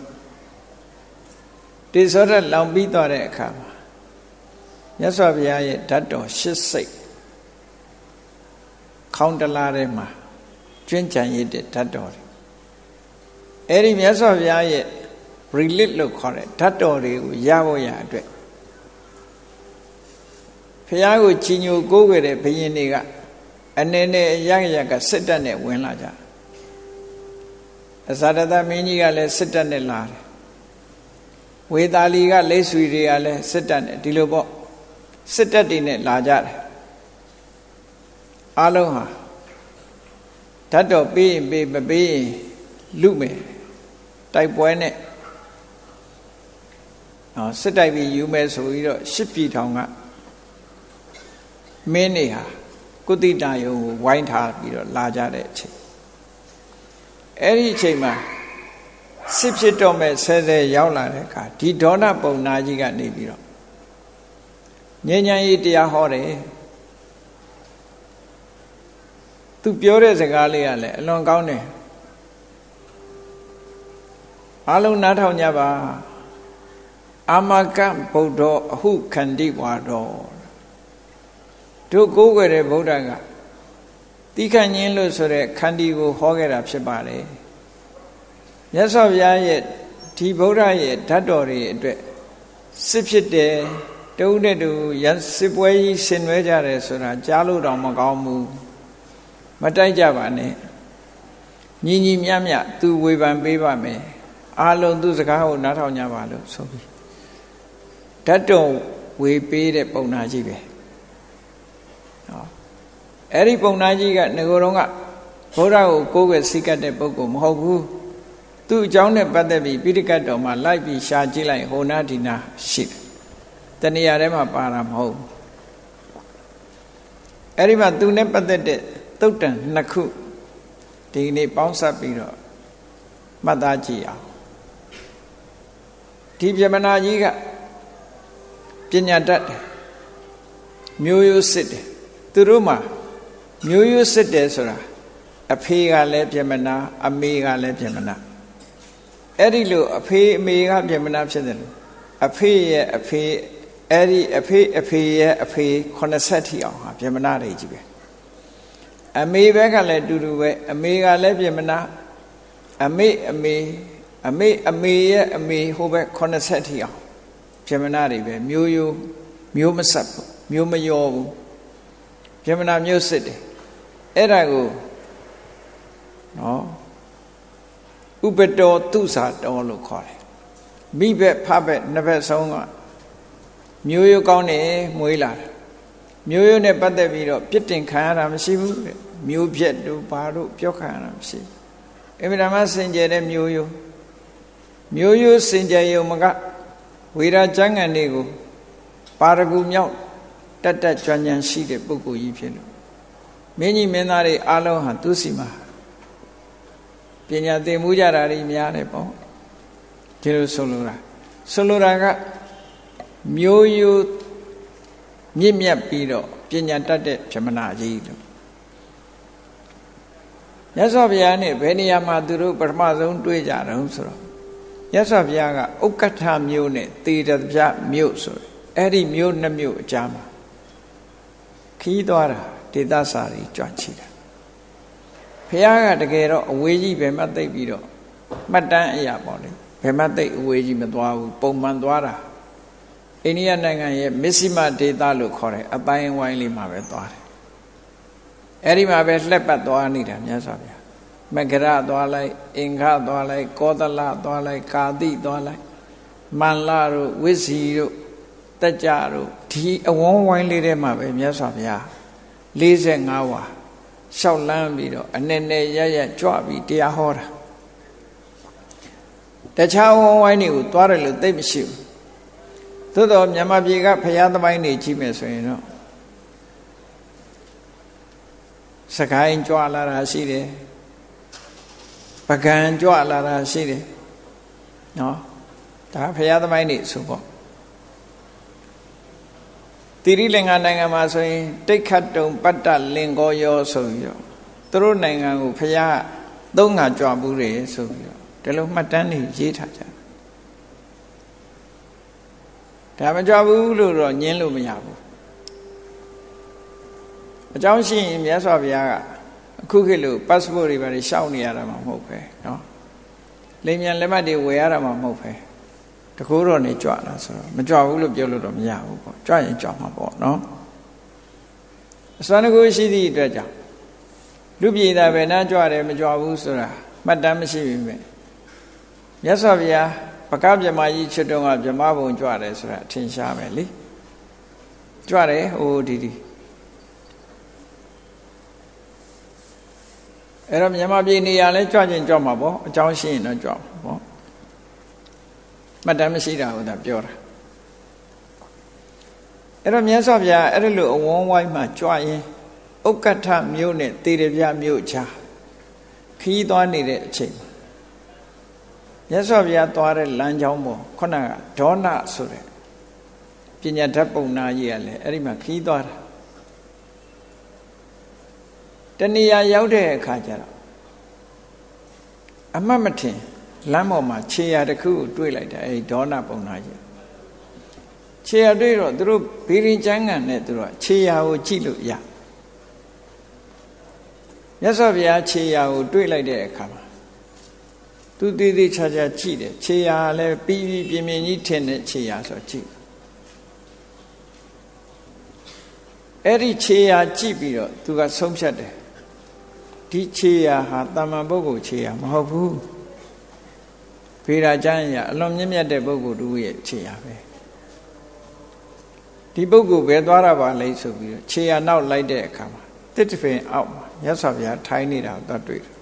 တိသောရလောင်ပြီးသွားတဲ့အခါမှာမြတ်စွာဘုရားရဲ့ဓာတ်တော်၈စိတ်ခေါင်းတလားထဲမှာကျွင်းကြံရည်တဲ့ဓာတ်တော်တွေအဲ့ဒီမြတ်စွာဘုရားရဲ့ relic လို့ခေါ်တဲ့ဓာတ်တော်တွေကိုရဖို့ရအတွက်ဘုရားကိုကြီးညိုကိုးကွယ်တဲ့ဘုရင်တွေကအနေနဲ့ရကစစ်တပ်နဲ့ဝင်လာကြအဇာတသမင်းကြီးကလည်းစစ်တပ်နဲ့လာတယ်ဝေသာလီကလိတ်ဆွေတွေကလည်းစစ်တပ်နဲ့ဒီလိုပေါ့စစ်တပ်တွေနဲ့လာကြတယ်အားလုံးဟာဓာတ်တော်ပေးရင်ပေးမပေးရင်လူမယ်တိုက်ပွဲနဲ့စစ်တိုက်ပြီးယူမယ်ဆိုပြီးတော့ရှစ်ပြည်ထောင်ကမင်းတွေဟာကုသတယုံကိုဝိုင်းထားပြီးတော့လာကြတဲ့အချိန်အဲ့ဒီအချိန်မှာစစ်ဖြစ်တော့မဲ့ဆဲဆဲရောက်လာတဲ့အခါဒီဒေါနပုံနာကြီးကနေပြီးတော့ဉာဏ်ဉာဏ်ကြီးတရားဟောတယ်သူပြောတဲ့စကားလေးကလည်းအလွန်ကောင်းတယ်အားလုံးနားထောင်ကြပါအာမကဗုဒ္ဓအဟုခန္တိဝါတော်တို့ကိုးကွယ်တဲ့ဗုဒ္ဓကတိခဏ်ညင်းလို့ဆိုတဲ့ခန္တီကိုဟောခဲ့တာဖြစ်ပါတယ်မြတ်စွာဘုရားရဲ့ဒီဗုဒ္ဓရဲ့ဓာတ်တော်တွေအတွက်စစ်ဖြစ်တယ်တဦးနဲ့တူစစ်ပွဲကြီးဆင်နွှဲကြတယ်ဆိုတာကြားလို့တော့မကောင်းဘူးမတိုက်ကြပါနဲ့ညီညီမြတ်မြတ်သူဝေဖန်ပေးပါမယ်အားလုံးသူစကားကိုနားထောင်ကြပါလို့ဆိုပြီးဓာတ်တုံဝေပေးတဲ့ပုံနာကြီးပဲအဲ့ဒီပုံနာကြီးကငကိုယ်တော်ကဘုရားကိုကိုးကွယ်စိတ်ကပ်တဲ့ပုဂ္ဂိုလ်မဟုတ်ဘူးသူ့အကြောင်းနဲ့ပတ်သက်ပြီးပိဋကတ်တော်မှာလိုက်ပြီးရှာကြည့်လိုက်ဟိုနာဒီနာရှိတယ်တဏှာထဲမှာပါတာမဟုတ်ဘူးအဲ့ဒီမှာသူနဲ့ပတ်သက်တဲ့သုတ်တန်နှစ်ခုဒီနေ့ပေါင်းစပ်ပြီးတော့မှတ်သားကြည့်အောင်ဒီဗြဟ္မဏကြီးကပညာတတ်တယ်မျိုးရိုးစစ်တယ်သူတို့မှာမျိုးရိုးစစ်တယ်ဆိုတာအဖေကလည်းဗြဟ္မဏအမေကလည်းဗြဟ္မဏအဲ့ဒီလိုအဖေအမေကဗြဟ္မဏဖြစ်တယ်လို့အဖေရဲ့အဖေအဲ့ဒီအဖေရဲ့အဖေ80ထိအောင်ဟာဗြဟ္မဏတွေကြီးပဲအမေဘက်ကလည်းတူတူပဲအမေကလည်းဗြဟ္မဏအမေရဲ့အမေဟိုဘက်80ထိအောင်ဗြဟ္မဏတွေပဲမျိုးရိုးမျိုးမဆက်ဘူးမျိုးမရောဘူးဗြဟ္မဏမျိုးစစ်တယ်အဲ့ဒါကိုနော်ဥပတောသူစာတော်လို့ခေါ်တယ်မိဘက်ဖဘက်နှစ်ဘက်ဆုံးကမျိုးရိုးကောင်းတယ်မွေးလာတယ်မျိုးရိုးနဲ့ပတ်သက်ပြီးတော့ပြစ်တင်ခံရတာမရှိဘူးတဲ့မျိုးပြက်တို့ဘာတို့ပြောခံရတာမရှိဘူးအမြဲတမ်းစင်ကြယ်တဲ့မျိုးရိုးစင်ကြယ်ရုံမကဝေရာကျမ်းဂန်တွေကိုပါရဂူမြောက်တတ်ကြွဉာဏ်ရှိတဲ့ပုဂ္ဂိုလ်ကြီးဖြစ်လို့မင်းကြီးမင်းသားတွေအားလုံးဟာသူစီမှာပညာသင်မှုကြတာတွေများတယ်ပေါ့ဒီလိုဆိုလိုတာကမျိုးရိုးမြင့်မြတ်ပြီးတော့ပညာတတ်တဲ့ဗြဟ္မဏကြီးလို့မြတ်စွာဘုရားနဲ့ဘယ်နေရာမှာသူတို့ပထမဆုံးတွေ့ကြတုံးဆိုတော့မြတ်စွာဘုရားကဥက္ကဋ္ဌမြို့နဲ့သေတပြမြို့ဆိုအဲ့ဒီမြို့နှစ်မြို့အကြားမှာခီးသွားတာဒေသစာတွေကြွချီတာဘုရားကတကယ်တော့အဝေးကြီးဘယ်မှသိပ်ပြီးတော့မှတ်တမ်းအရာပေါ့လေဘယ်မှသိပ်အဝေးကြီးမသွားဘူးပုံမှန်သွားတာအိန္ဒိယနိုင်ငံရဲ့မစ္စည်းမဒေသလို့ခေါ်တယ်အပိုင်းဝိုင်းလေးမှာပဲသွားတယ်အဲ့ဒီမှာပဲလှက်ပတ်သွားနေတာမြတ်စွာဘုရားမဂရသွားလိုက်အင်္ဂသွားလိုက်ကောသလသွားလိုက်ကာတိသွားလိုက်မန္လတို့ဝိစီတို့တကြတို့ဒီအဝန်းဝိုင်းလေးထဲမှာပဲမြတ်စွာဘုရား45ဝါလျှောက်လန်းပြီးတော့အနေနဲ့ရကြွပြီးတရားဟောတာတခြားဝန်းဝိုင်းတွေကိုသွားတယ်လို့သိမရှိဘူးသို့တော့မြန်မာပြည်ကဘုရားသမိုင်းတွေကြီးမယ်ဆိုရင်တော့စကိုင်းကြွလာတာရှိတယ်ပကံကြွလာတာရှိတယ်နော်ဒါဘုရားသမိုင်းတွေဆိုပေါ့တိရိလင်္ကာနိုင်ငံမှာဆိုရင်တိတ်ခတ်တုံပတ္တလင်္ကောယောဆိုပြီးတော့သူတို့နိုင်ငံကိုဘုရားသုံးငါကြွဘူးတယ်ဆိုပြီးတော့ဒီလိုမှတ်တမ်းတွေရေးထားကြတယ်ဒါမကြွဘူးလို့တော့ညင်းလို့မရဘူးအကြောင်းရှိရင်မြတ်စွာဘုရားကအခုခေတ်လို့ passport တွေပါရှောက်နေရတာမှမဟုတ်ပဲเนาะလိမ်မြန်လက်မှတ်တွေဝယ်ရတာမှမဟုတ်ပဲတကူတော့နေကြွတာဆိုတော့မကြွဘူးလို့ပြောလို့တော့မရဘူးပေါ့ကြွရင်ကြွမှာပေါ့เนาะအစွမ်းတကူရှိသည့်အတွက်ကြောင့်လူပြည်သားပဲနားကြွတယ်မကြွဘူးဆိုတာမှတ်တမ်းမရှိပြီပဲမြတ်စွာဘုရားပကဗြဟ္မာကြီးချွတ်တော့ကဗြဟ္မာဘုံကြွတယ်ဆိုတာအထင်ရှားပဲလေကြွတယ်ဟိုဒီအဲ့တော့မြန်မာပြည်နေရာလဲကြွချင်းကြွမှာပေါ့အကြောင်းရှိရင်တော့ကြွမှာပေါ့မှတ်တမ်းမရှိတာဟုတ်တာပြောတာအဲ့တော့မြတ်စွာဘုရားအဲ့လိုအဝန်းဝိုင်းမှာကြွရင်ဥက္ကဋ္ဌမြို့နဲ့သေရပြမြို့ချာခီးသွားနေတဲ့အချိန်မြတ်စွာဘုရားသွားတဲ့လမ်းကြောင်းပေါ်ခုနကဒေါနဆိုတဲ့ပညာဓာတ်ပုံနာကြီးကလည်းအဲ့ဒီမှာခီးသွားတာတဏှာရောက်တဲ့အခါကျတော့အမှတ်မထင်လမ်းပေါ်မှာခြေရာတစ်ခုကိုတွေ့လိုက်တယ်အဲဒီဒေါနပုံနာကြီးခြေရာတွေ့တော့သူတို့ဘေးရင်ကျမ်းကန်နဲ့သူတို့ခြေရာကိုကြည့်လို့ရမြတ်စွာဘုရားခြေရာကိုတွေ့လိုက်တဲ့အခါမှာသူသေးသေးချာချာကြည့်တယ်ခြေရာလည်းပြီးပြီးပြင်းပြင်းကြီးထင်တဲ့ခြေရာဆိုကြည့်အဲ့ဒီခြေရာကြည့်ပြီးတော့သူကဆုံးဖြတ်တယ်ဒီခြေရာဟာတမန်ပုဂ္ဂိုလ်ခြေရာမဟုတ်ဘူးဖေရာကျမ်းရအလွန်မြင့်မြတ်တဲ့ပုဂ္ဂိုလ်တို့ရဲ့ခြေရာပဲဒီပုဂ္ဂိုလ်ပဲသွားတာပါလိမ့်ဆိုပြီးတော့ခြေရာနောက်လိုက်တဲ့အခါမှာတစ်တပင်အောက်မှာမြတ်စွာဘုရားထိုင်နေတာကိုသွားတွေ့တယ်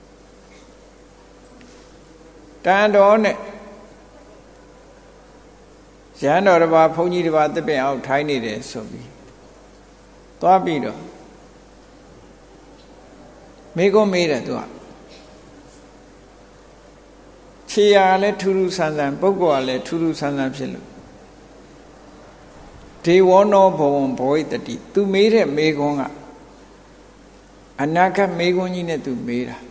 တန်တော်နဲ့ရဟန်းတော်တစ်ပါးဘုန်းကြီးတစ်ပါးတစ်ပင်အောက်ထိုင်နေတယ်ဆိုပြီးသွားပြီးတော့မိကုံးမေးတယ်သူကခြေရာလည်းထူးထူးဆန်းဆန်းပုဂ္ဂိုလ်ကလည်းထူးထူးဆန်းဆန်းဖြစ်လို့ဒေဝနောဘဝံဘဝိတတိသူမေးတဲ့မိကုံးကအနာဂတ်မိကုံးကြီးနဲ့သူမေးတာ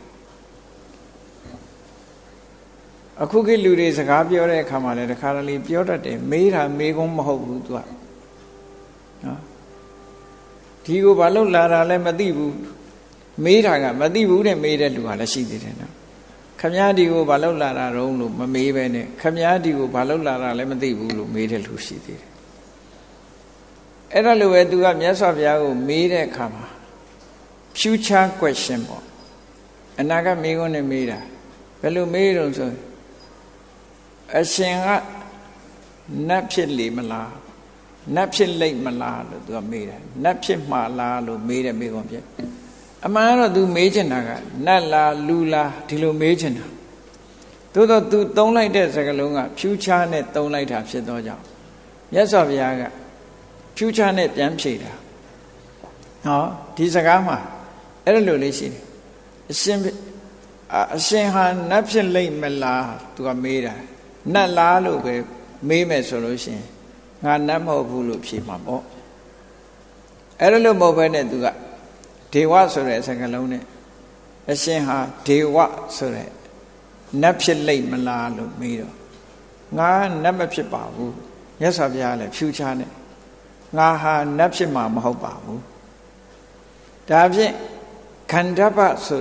အခုခေတ်လူတွေစကားပြောတဲ့အခါမှာလည်းတခါတလေပြောတတ်တယ်မေးတာမိကုံးမဟုတ်ဘူးသူကနော်ဒီကိုဘာလို့လာတာလဲမသိဘူးမေးတာကမသိဘူးတဲ့မေးတဲ့လူကလည်းရှိသေးတယ်နော်ခမည်းဒီကိုဘာလို့လာတာတုံးလို့မမေးပဲနဲ့ခမည်းဒီကိုဘာလို့လာတာလဲမသိဘူးလို့မေးတဲ့လူရှိသေးတယ်အဲ့ဒါလိုပဲသူကမြတ်စွာဘုရားကိုမေးတဲ့အခါမှာ future question ပေါ့အနာဂတ်မေးခွန်းနဲ့မေးတာဘယ်လိုမေးတော့ဆိုအရှင်ကနတ်ဖြစ်လေမလားနတ်ဖြစ်လိမ့်မလားလို့သူကမေးတယ်နတ်ဖြစ်မှာလားလို့မေးတယ်မေးခွန်းဖြစ်အမှန်တော့သူမေးချင်တာကနတ်လားလူလားဒီလိုမေးချင်တာသို့တော့သူသုံးလိုက်တဲ့စကားလုံးက future နဲ့သုံးလိုက်တာဖြစ်သောကြောင့်မြတ်စွာဘုရားက future နဲ့ပြန်ဖြေတာဟောဒီစကားမှာအဲ့လိုလေးရှိတယ်အရှင်ဟာနတ်ဖြစ်လိမ့်မလားသူကမေးတာနတ်လားလို့ပဲမေးမယ်ဆိုလို့ရှိရင်ငါနတ်မဟုတ်ဘူးလို့ဖြေမှာပေါ့အဲ့လိုမဟုတ်ဘဲနဲ့သူကဒေဝဆိုတဲ့စကားလုံးနဲ့အရှင်ဟာဒေဝဆိုတဲ့နတ်ဖြစ်လိမ့်မလားလို့မေးတော့ငါနတ်မဖြစ်ပါဘူးမြတ်စွာဘုရားလည်း future နဲ့ငါဟာနတ်ဖြစ်မှာမဟုတ်ပါဘူးဒါဖြင့်ခန္ဓပဆို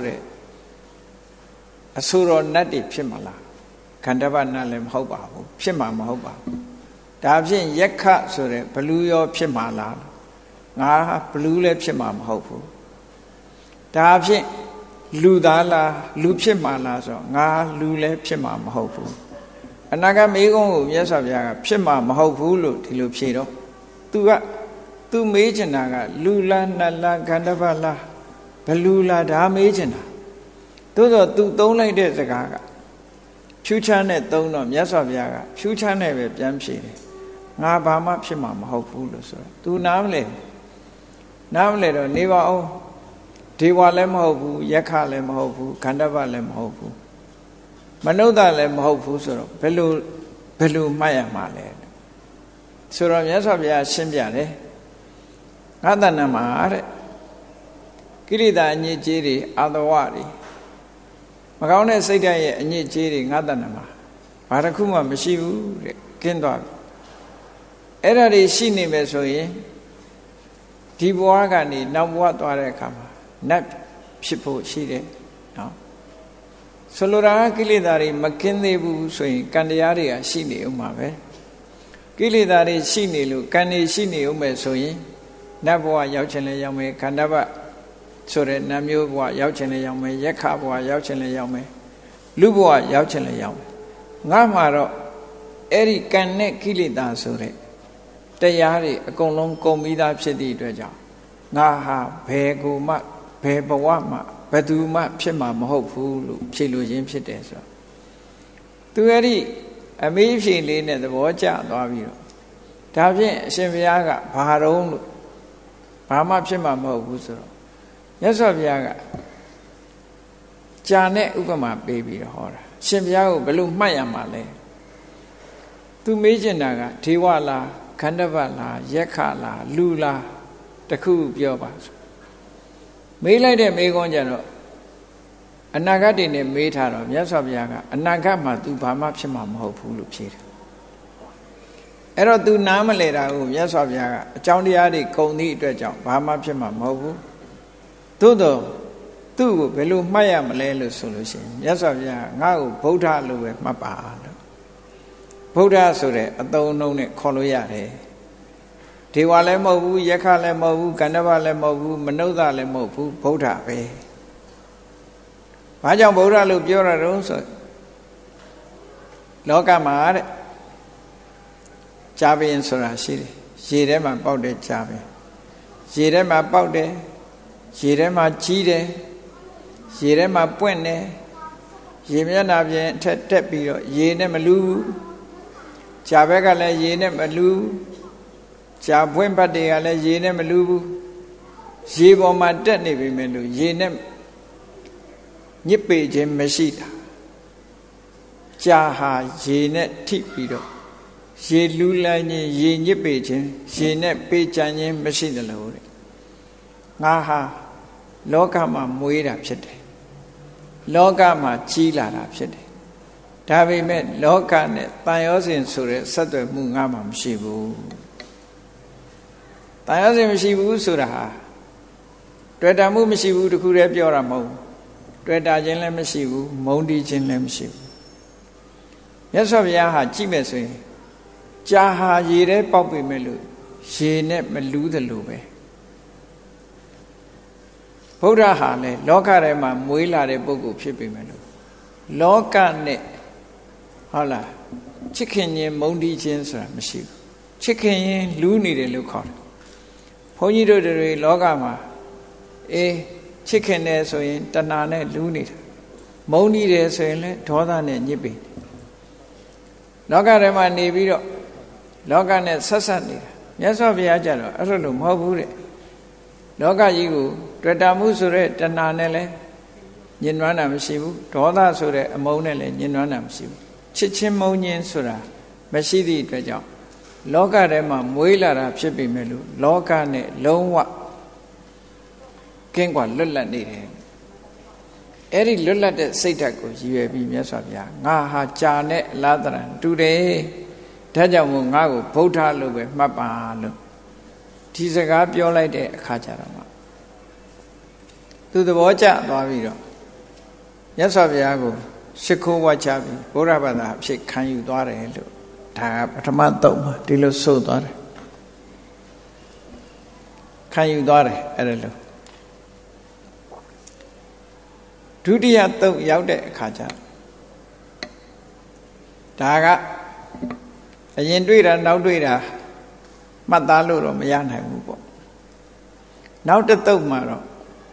တဲ့အဆိုတော်နတ်တွေဖြစ်မှာလားခန္ဓပနတ်လည်းမဟုတ်ပါဘူးဖြစ်မှာမဟုတ်ပါဘူးဒါဖြင့်ယက္ခဆိုတဲ့ဘလူရောဖြစ်မှာလားငါဟာဘလူလည်းဖြစ်မှာမဟုတ်ဘူးဒါဖြင့်လူသားလားလူဖြစ်မှာလားဆိုတော့ငါလူလည်းဖြစ်မှာမဟုတ်ဘူးအနာဂတ်မေးခွန်းကိုမြတ်စွာဘုရားကဖြစ်မှာမဟုတ်ဘူးလို့ဒီလိုဖြေတော့သူမေးချင်တာကလူလားနတ်လားခန္ဓပလားဘလူလားဒါမေးချင်တာသို့တော့သူသုံးလိုက်တဲ့စကားက future နဲ့သုံးတော့မြတ်စွာဘုရားက future နဲ့ပဲပြန်ဖြေတယ်ငါဘာမှဖြစ်မှာမဟုတ်ဘူးလို့ဆိုတော့ तू နားမလဲတော့နေပါအောင်ဒေဝလည်းမဟုတ်ဘူးယက္ခလည်းမဟုတ်ဘူးခန္ဓပလည်းမဟုတ်ဘူးမနုဿလည်းမဟုတ်ဘူးဆိုတော့ဘယ်လိုမှတ်ရမှာလဲဆိုတော့မြတ်စွာဘုရားရှင်းပြတယ်ငါတဏ္ဍမှာတဲ့ကိလေသာအညစ်အကြေးတွေအာသဝတွေမကောင်းတဲ့စိတ်ဓာတ်ရဲ့အညစ်အကြေးတွေငါတဏ္ဍမှာဘာတစ်ခုမှမရှိဘူးတဲ့ကင်းသွားပြီအဲ့ဒါတွေရှိနေမယ်ဆိုရင်ဒီဘဝကနေနောက်ဘဝသွားတဲ့အခါမှာနတ်ဖြစ်ဖို့ရှိတယ်နော်ဆိုလိုတာကကိလေသာတွေမကင်းသေးဘူးဆိုရင်ကံတရားတွေကရှိနေဦးမှာပဲကိလေသာတွေရှိနေလို့ကံတွေရှိနေဦးမယ်ဆိုရင်နတ်ဘဝရောက်ချင်လဲရောက်မယ်ခန္ဓာဘဆိုတဲ့နတ်မျိုးဘဝရောက်ချင်လဲရောက်မယ်ယက္ခဘဝရောက်ချင်လဲရောက်မယ်လူဘဝရောက်ချင်လဲရောက်မယ်ငါမှာတော့အဲ့ဒီကံနဲ့ကိလေသာဆိုတဲ့တရားတွေအကုန်လုံးကုန်ပြီးသားဖြစ်သည့်အတွက်ကြောင့်ငါဟာဘယ်ကိုမှဘယ်ဘဝမှဘယ်သူမှဖြစ်မှာမဟုတ်ဘူးလို့ဖြေလို့ခြင်းဖြစ်တယ်ဆိုတော့သူအဲ့ဒီအမေးဖြေလေးနဲ့သဘောကျသွားပြီးတော့ဒါဖြင့်အရှင်ဘုရားကဘာတုံးလို့ဘာမှဖြစ်မှာမဟုတ်ဘူးဆိုတော့မြတ်စွာဘုရားကကြာနဲ့ဥပမာပေးပြီးတော့ဟောတာရှင်ဘုရားကိုဘယ်လိုမှတ်ရမှာလဲသူမေးချင်တာကဒေဝလားခန္ဓပလားယက္ခလားလူလားတခုပြောပါဆိုမေးလိုက်တဲ့မေးခွန်းကြတော့အနာဂတ်တွေနဲ့မေးထားတော့မြတ်စွာဘုရားကအနာဂတ်မှာ तू ဘာမှဖြစ်မှာမဟုတ်ဘူးလို့ဖြေတယ်အဲ့တော့ तू နားမလဲတာကိုမြတ်စွာဘုရားကအကြောင်းတရားတွေကုန်သည့်အတွက်ကြောင့်ဘာမှဖြစ်မှာမဟုတ်ဘူးသို့တော့သူ့ကိုဘယ်လိုမှတ်ရမလဲလို့ဆိုလို့ရှိရင်မြတ်စွာဘုရားငါ့ကိုဗုဒ္ဓလို့ပဲမှတ်ပါလို့ဗုဒ္ဓဆိုတဲ့အသုံးအနှုန်းနဲ့ခေါ်လို့ရတယ်ဒေဝလည်းမဟုတ်ဘူးယက္ခလည်းမဟုတ်ဘူးကန္ဓပလည်းမဟုတ်ဘူးမနုဿလည်းမဟုတ်ဘူးဗုဒ္ဓပဲဘာကြောင့်ဗုဒ္ဓလို့ပြောရတော့ဆိုလောကမှာတဲ့ကြာပင်ဆိုတာရှိတယ်ရေထဲမှာပေါက်တဲ့ကြာပင်ရေထဲမှာပေါက်တယ်ရေထဲမှာကြီးတယ်ရေထဲမှာပွင့်တယ်ရေမျက်နှာပြင်အထက်တက်ပြီးတော့ရေနဲ့မလူဘူးကြာဘက်ကလည်းရေနဲ့မလူကြာပွင့်ဘက်တွေကလည်းရေနဲ့မလူဘူးရေပေါ်မှာတက်နေပြီမဲ့လို့ရေနဲ့ညစ်ပေခြင်းမရှိတာကြာဟာရေနဲ့ထိပြီးတော့ရေလူလိုက်ခြင်းရေညစ်ပေခြင်းရေနဲ့ပေကြံခြင်းမရှိသလိုတဲ့ငါဟာလောကမှာမွေးတာဖြစ်တယ်လောကမှာကြီးလာတာဖြစ်တယ်ဒါပေမဲ့လောကနဲ့တန်ရောစဉ်ဆိုတဲ့ဆက်သွယ်မှုငါမှမရှိဘူးတန်ရောစဉ်မရှိဘူးဆိုတာဟာတွေ့တာမှုမရှိဘူးတခုတည်းပြောတာမဟုတ်ဘူးတွေ့တာခြင်းလည်းမရှိဘူးမုန်းတီးခြင်းလည်းမရှိဘူးမြတ်စွာဘုရားဟာကြည့်မဲ့ဆိုရင်ကြာဟာရေထဲပေါက်ပေမဲ့လို့ရေနဲ့မလူးသလိုပဲဗုဒ္ဓဟာလည်းလောကထဲမှာမွေးလာတဲ့ပုဂ္ဂိုလ်ဖြစ်ပေမဲ့လို့လောကနဲ့ဟုတ်လားချစ်ခင်ခြင်းမုန်းတီးခြင်းဆိုတာမရှိဘူးချစ်ခင်ရင်လူးနေတယ်လို့ခေါ်တယ်ဘုန်းကြီးတို့တွေလောကမှာချစ်ခင်တယ်ဆိုရင်တဏှာနဲ့လူးနေတာမုန်းတီးတယ်ဆိုရင်လည်းဒေါသနဲ့ညစ်ပေလောကထဲမှာနေပြီးတော့လောကနဲ့ဆက်ဆက်နေတာမြတ်စွာဘုရားကြတော့အဲ့လိုမဟုတ်ဘူးတဲ့လောကကြီးကိုတွေ့တာမှုဆိုတဲ့တဏှာနဲ့လည်းညှဉ်းနှွမ်းတာမရှိဘူးဒေါသဆိုတဲ့အမုန်းနဲ့လည်းညှဉ်းနှွမ်းတာမရှိဘူးချစ်ချင်းမုန်းခြင်းဆိုတာမရှိသည့်အတွက်ကြောင့်လောကထဲမှာမွေးလာတာဖြစ်ပေမဲ့လို့လောကနဲ့လုံးဝကင်းကွာလွတ်လပ်နေတယ်အဲ့ဒီလွတ်လပ်တဲ့စိတ်ဓာတ်ကိုရည်ရွယ်ပြီးမြတ်စွာဘုရားငါဟာကြာနဲ့အလားတရံတူတယ်ဒါကြောင့်မို့ငါ့ကိုဗုဒ္ဓလို့ပဲမှတ်ပါလို့ဒီစကားပြောလိုက်တဲ့အခါကျတော့မှသူသဘောကျသွားပြီးတော့မြတ်စွာဘုရားကိုရှ िख ိုးဝါချပြီးဘုရားဘာသာအဖြစ်ခံယူသွားတယ်လို့ဒါကပထမတုံးမှာဒီလိုဆိုသွားတယ်ခံယူသွားတယ်အဲ့ဒါလို့ဒုတိယတုံးရောက်တဲ့အခါကျဒါကအရင်တွေ့တာနောက်တွေ့တာမှတ်သားလို့တော့မရနိုင်ဘူးပေါ့နောက်တစ်တုံးမှာတော့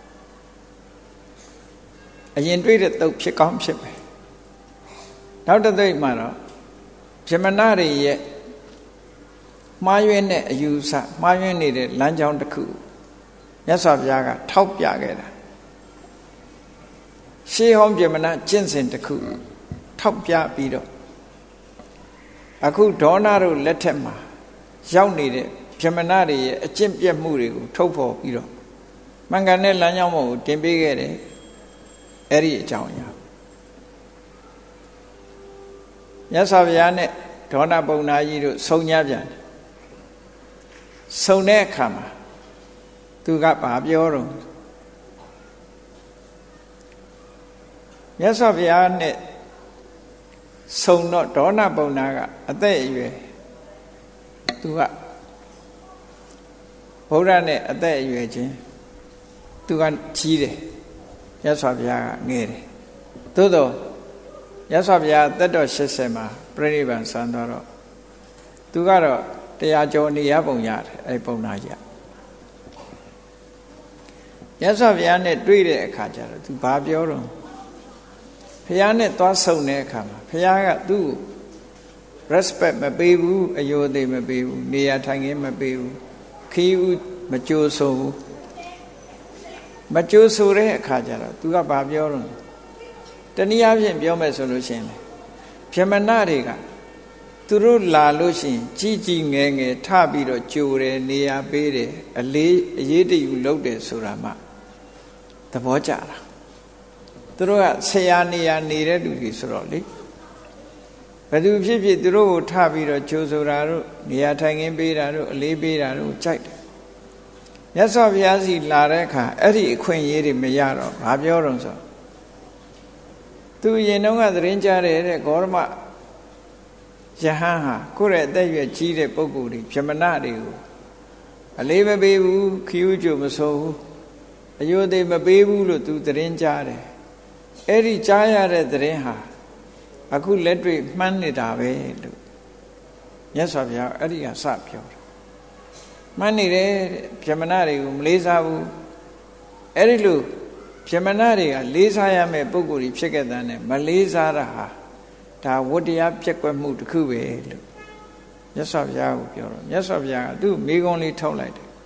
အရင်တွေ့တဲ့တုံးဖြစ်ကောင်းဖြစ်မယ်နောက်တစ်တုံးမှာတော့ဗြဟ္မဏတွေရဲ့မှားယွင်းတဲ့အယူဆမှားယွင်းနေတဲ့လမ်းကြောင်းတစ်ခုမြတ်စွာဘုရားကထောက်ပြခဲ့တာရှေးဟောင်းဗြဟ္မဏကျင့်စဉ်တစ်ခုထောက်ပြပြီးတော့အခုဒေါနတို့လက်ထက်မှာရောက်နေတဲ့ဗြဟ္မဏတွေရဲ့အကျင့်ပြတ်မှုတွေကိုထုတ်ဖော်ပြီးတော့မှန်ကန်တဲ့လမ်းကြောင်းပေါ်ကိုတင်ပေးခဲ့တယ်အဲ့ဒီအကြောင်းအရာမြတ်စွာဘုရားနဲ့ဒေါနပုံနာကြီးတို့ဆုံညပြန်ဆုံတဲ့အခါမှာသူကဘာပြောတော့မြတ်စွာဘုရားနဲ့ဆုံတော့ဒေါနပုံနာကအသက်အရွယ်သူကဗုဒ္ဓနဲ့အသက်အရွယ်ချင်းသူကကြီးတယ်မြတ်စွာဘုရားကငယ်တယ်သို့တော့မြတ်စွာဘုရားသက်တော်80မှာပြိဋိဘံဆံတော့သူကတော့100ကျော်နေရပုံရတယ်အဲ့ပုံနာကြီးမြတ်စွာဘုရားနဲ့တွေ့တဲ့အခါကျတော့သူဘာပြောတော့ဘုရားနဲ့သွားဆုံတဲ့အခါမှာဘုရားကသူ့ကို respect မပေးဘူးအယိုသိမပေးဘူးနေရာထိုင်ခင်းမပေးဘူးခီးဦးမကြိုးဆိုဘူးမကြိုးဆိုတဲ့အခါကျတော့သူကဘာပြောတော့တနည်းအားဖြင့်ပြောမယ်ဆိုလို့ရှိရင်ဗြဟ္မဏတွေကသူတို့လာလို့ရှိရင်ကြီးကြီးငယ်ငယ်ထပြီးတော့ကြိုတယ်နေရာပေးတယ်အရေးတယူလုပ်တယ်ဆိုတာမှသဘောကျတာသူတို့ကဆရာနေရာနေတဲ့လူတွေဆိုတော့လေဘယ်သူဖြစ်ဖြစ်သူတို့ကိုထပြီးတော့ကြိုဆိုတာတို့နေရာထိုင်ခင်းပေးတာတို့အလေးပေးတာတို့ကြိုက်တယ်မြတ်စွာဘုရားစီလာတဲ့အခါအဲ့ဒီအခွင့်အရေးတွေမရတော့ဘာပြောတော့ဆိုသူရင်တော့ကသတင်းကြားတယ်တဲ့ဂေါရမယဟန်ဟာကိုယ့်ရဲ့အသက်ရွယ်ကြီးတဲ့ပုဂ္ဂိုလ်တွေဗြဟ္မဏတွေကိုအလေးမပေးဘူးခီးဥကျိုမဆိုဘူးအယိုသေးမပေးဘူးလို့သူသတင်းကြားတယ်အဲ့ဒီကြားရတဲ့သတင်းဟာအခုလက်တွေ့မှန်းနေတာပဲလို့မြတ်စွာဘုရားအဲ့ဒီကစပြောတာမှန်းနေတယ်ဗြဟ္မဏတွေကိုမလေးစားဘူးအဲ့ဒီလိုဗြဟ္မဏတွေကလေးစားရမယ့်ပုဂ္ဂိုလ်ကြီးဖြစ်ခဲ့တဲ့နဲ့မလေးစားတာဟာဒါဝတ္တရားပြက်ကွက်မှုတစ်ခုပဲလို့မြတ်စွာဘုရားကိုပြောတော့မြတ်စွာဘုရားကသူ့မိဂုံးလေးထုတ်လိုက်တယ်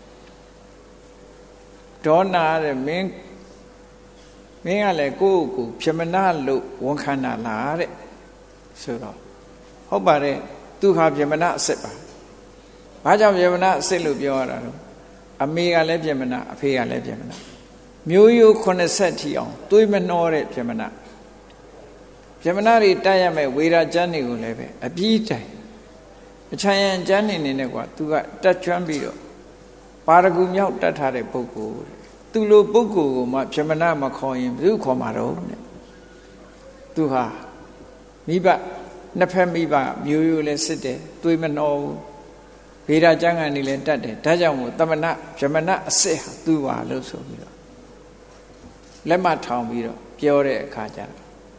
ဒေါနာတဲ့မင်းကလည်းကိုယ့်ကိုဗြဟ္မဏလို့ဝန်ခံတာလားတဲ့ဆိုတော့ဟုတ်ပါတယ်သူဟာဗြဟ္မဏအစစ်ပါဘာကြောင့်ဗြဟ္မဏအစစ်လို့ပြောရတာလဲအမေကလည်းဗြဟ္မဏအဖေကလည်းဗြဟ္မဏမျိုးရိုး80ထီအောင်သွေးမနှောတဲ့ဗြဟ္မဏဗြဟ္မဏတွေတိုက်ရမယ်ဝေရာကျမ်းတွေကိုလည်းပဲအပြီးတိုင်အချမ်းရံကျမ်းနေနဲ့ကွာသူကတက်ကျွမ်းပြီးတော့ပါရဂူမြောက်တတ်ထားတဲ့ပုဂ္ဂိုလ်သူလိုပုဂ္ဂိုလ်ကိုမှဗြဟ္မဏမခေါ်ရင်ဘယ်သူခေါ်မှာတော့တဲ့သူဟာမိဘနှစ်ဖက်မိဘမျိုးရိုးလည်းစစ်တယ်သွေးမနှောဘူးဗေဒကျမ်းကနေလည်းတတ်တယ်ဒါကြောင့်မို့တမဏဗြဟ္မဏအစစ်ဟာသူပါလို့ဆိုပြီးတော့လက်မထောင်ပြီးတော့ပြောတဲ့အခါကျတော့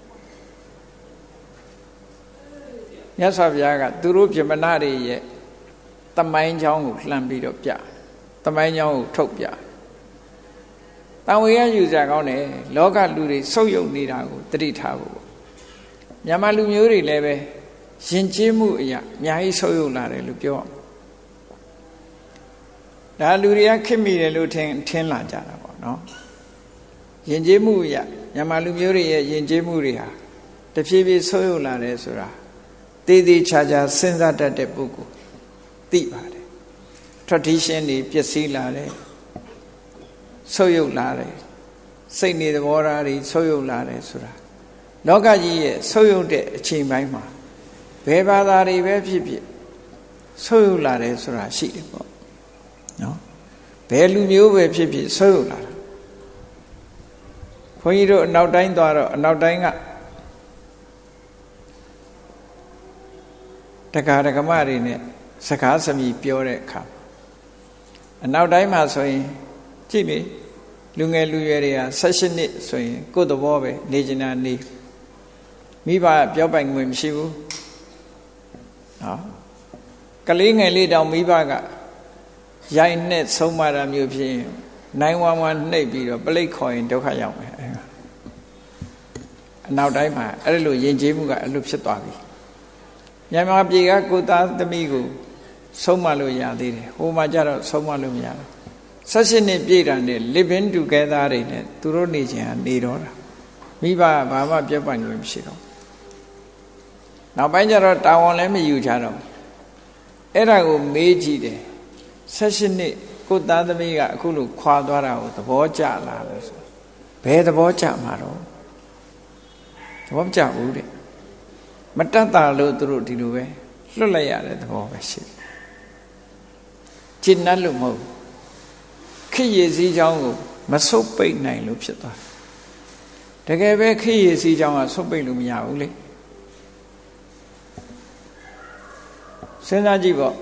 မြတ်စွာဘုရားကသူတို့ဗြဟ္မဏတွေရဲ့တမိုင်းချောင်းကိုလှမ်းပြီးတော့ပြတမိုင်းချောင်းကိုထုတ်ပြတန်ဝေရယူကြကောင်းတယ်လောကလူတွေဆုပ်ယုပ်နေတာကိုတတိထားဖို့မြန်မာလူမျိုးတွေလည်းပဲယဉ်ကျေးမှုအရာအများကြီးဆုပ်ယုပ်လာတယ်လို့ပြောဒါလူတွေကခင်မိတယ်လို့ထင်လာကြတာပေါ့နော်ယဉ်ကျေးမှုအရာမြန်မာလူမျိုးတွေရဲ့ယဉ်ကျေးမှုတွေဟာတဖြည်းဖြည်းဆုပ်ယုပ်လာတယ်ဆိုတာသေသေးချာချာစဉ်းစားတတ်တဲ့ပုဂ္ဂိုလ်သိပါတယ် tradition တွေပျက်စီးလာတယ်ဆုပ်ယုပ်လာတယ်စိတ်နေသဘောထားတွေဆုပ်ယုပ်လာတယ်ဆိုတာလောကကြီးရဲ့ဆုပ်ယုပ်တဲ့အချိန်ပိုင်းမှာဘယ်ဘာသာတွေပဲဖြစ်ဖြစ်ဆုပ်ယုပ်လာတယ်ဆိုတာရှိတယ်ပေါ့နော်ဘယ်လူမျိုးပဲဖြစ်ဖြစ်ဆုပ်ယုပ်လာတာခွန်ကြီးတို့အနောက်တိုင်းသွားတော့အနောက်တိုင်းကတက္ကရာဓမ္မတွေနဲ့စကားစမြည်ပြောတဲ့အခါအနောက်တိုင်းမှာဆိုရင်ကြည့်လေလူငယ်လူရွယ်တွေက18နှစ်ဆိုရင်ကိုယ်သဘောပဲနေကျင်တာနေမိဘပြောပိုင်ခွင့်မရှိဘူးနော်ကလေးငယ်လေးတောင်မိဘကရိုက်နဲ့ဆုံးမတာမျိုးဖြစ်ရင်နိုင်ဝမ်းဝမ်းနှိပ်ပြီးတော့ပလိတ်ခေါ်ရင်ဒုက္ခရောက်မယ်အနောက်တိုင်းမှာအဲ့လိုယဉ်ကျေးမှုကအဲ့လိုဖြစ်သွားပြီမြန်မာပြည်ကကိုသားသမီးကိုဆုံးမလို့ရသေးတယ်ဟိုမှာကျတော့ဆုံးမလို့မရဘူး18နှစ်ပြည့်တာနဲ့ living together တွေနဲ့သူတို့နေခြင်းဟာနေတော့တာမိဘကဘာမှပြတ်ပတ်နေမရှိတော့နောက်ပိုင်းကျတော့တာဝန်လည်းမယူကြတော့အဲ့ဒါကိုမေးကြည့်တယ်18နှစ်ကိုသားသမီးကအခုလိုခွာသွားတာကိုသဘောကျလာလို့ဆိုဘယ်သဘောကျမှာတော့သဘောမကျဘူးတဲ့မတတ်တာလို့သူတို့ဒီလိုပဲလွတ်လိုက်ရတဲ့သဘောပဲရှိတယ်ကျင့်တတ်လို့မဟုတ်ခေရည်စည်းချောင်းကိုမဆုပ်ပိတ်နိုင်လို့ဖြစ်သွားတယ်တကယ်ပဲခေရည်စည်းချောင်းကဆုပ်ပိတ်လို့မရဘူးလေစဉ်းစားကြည့်ပေါ့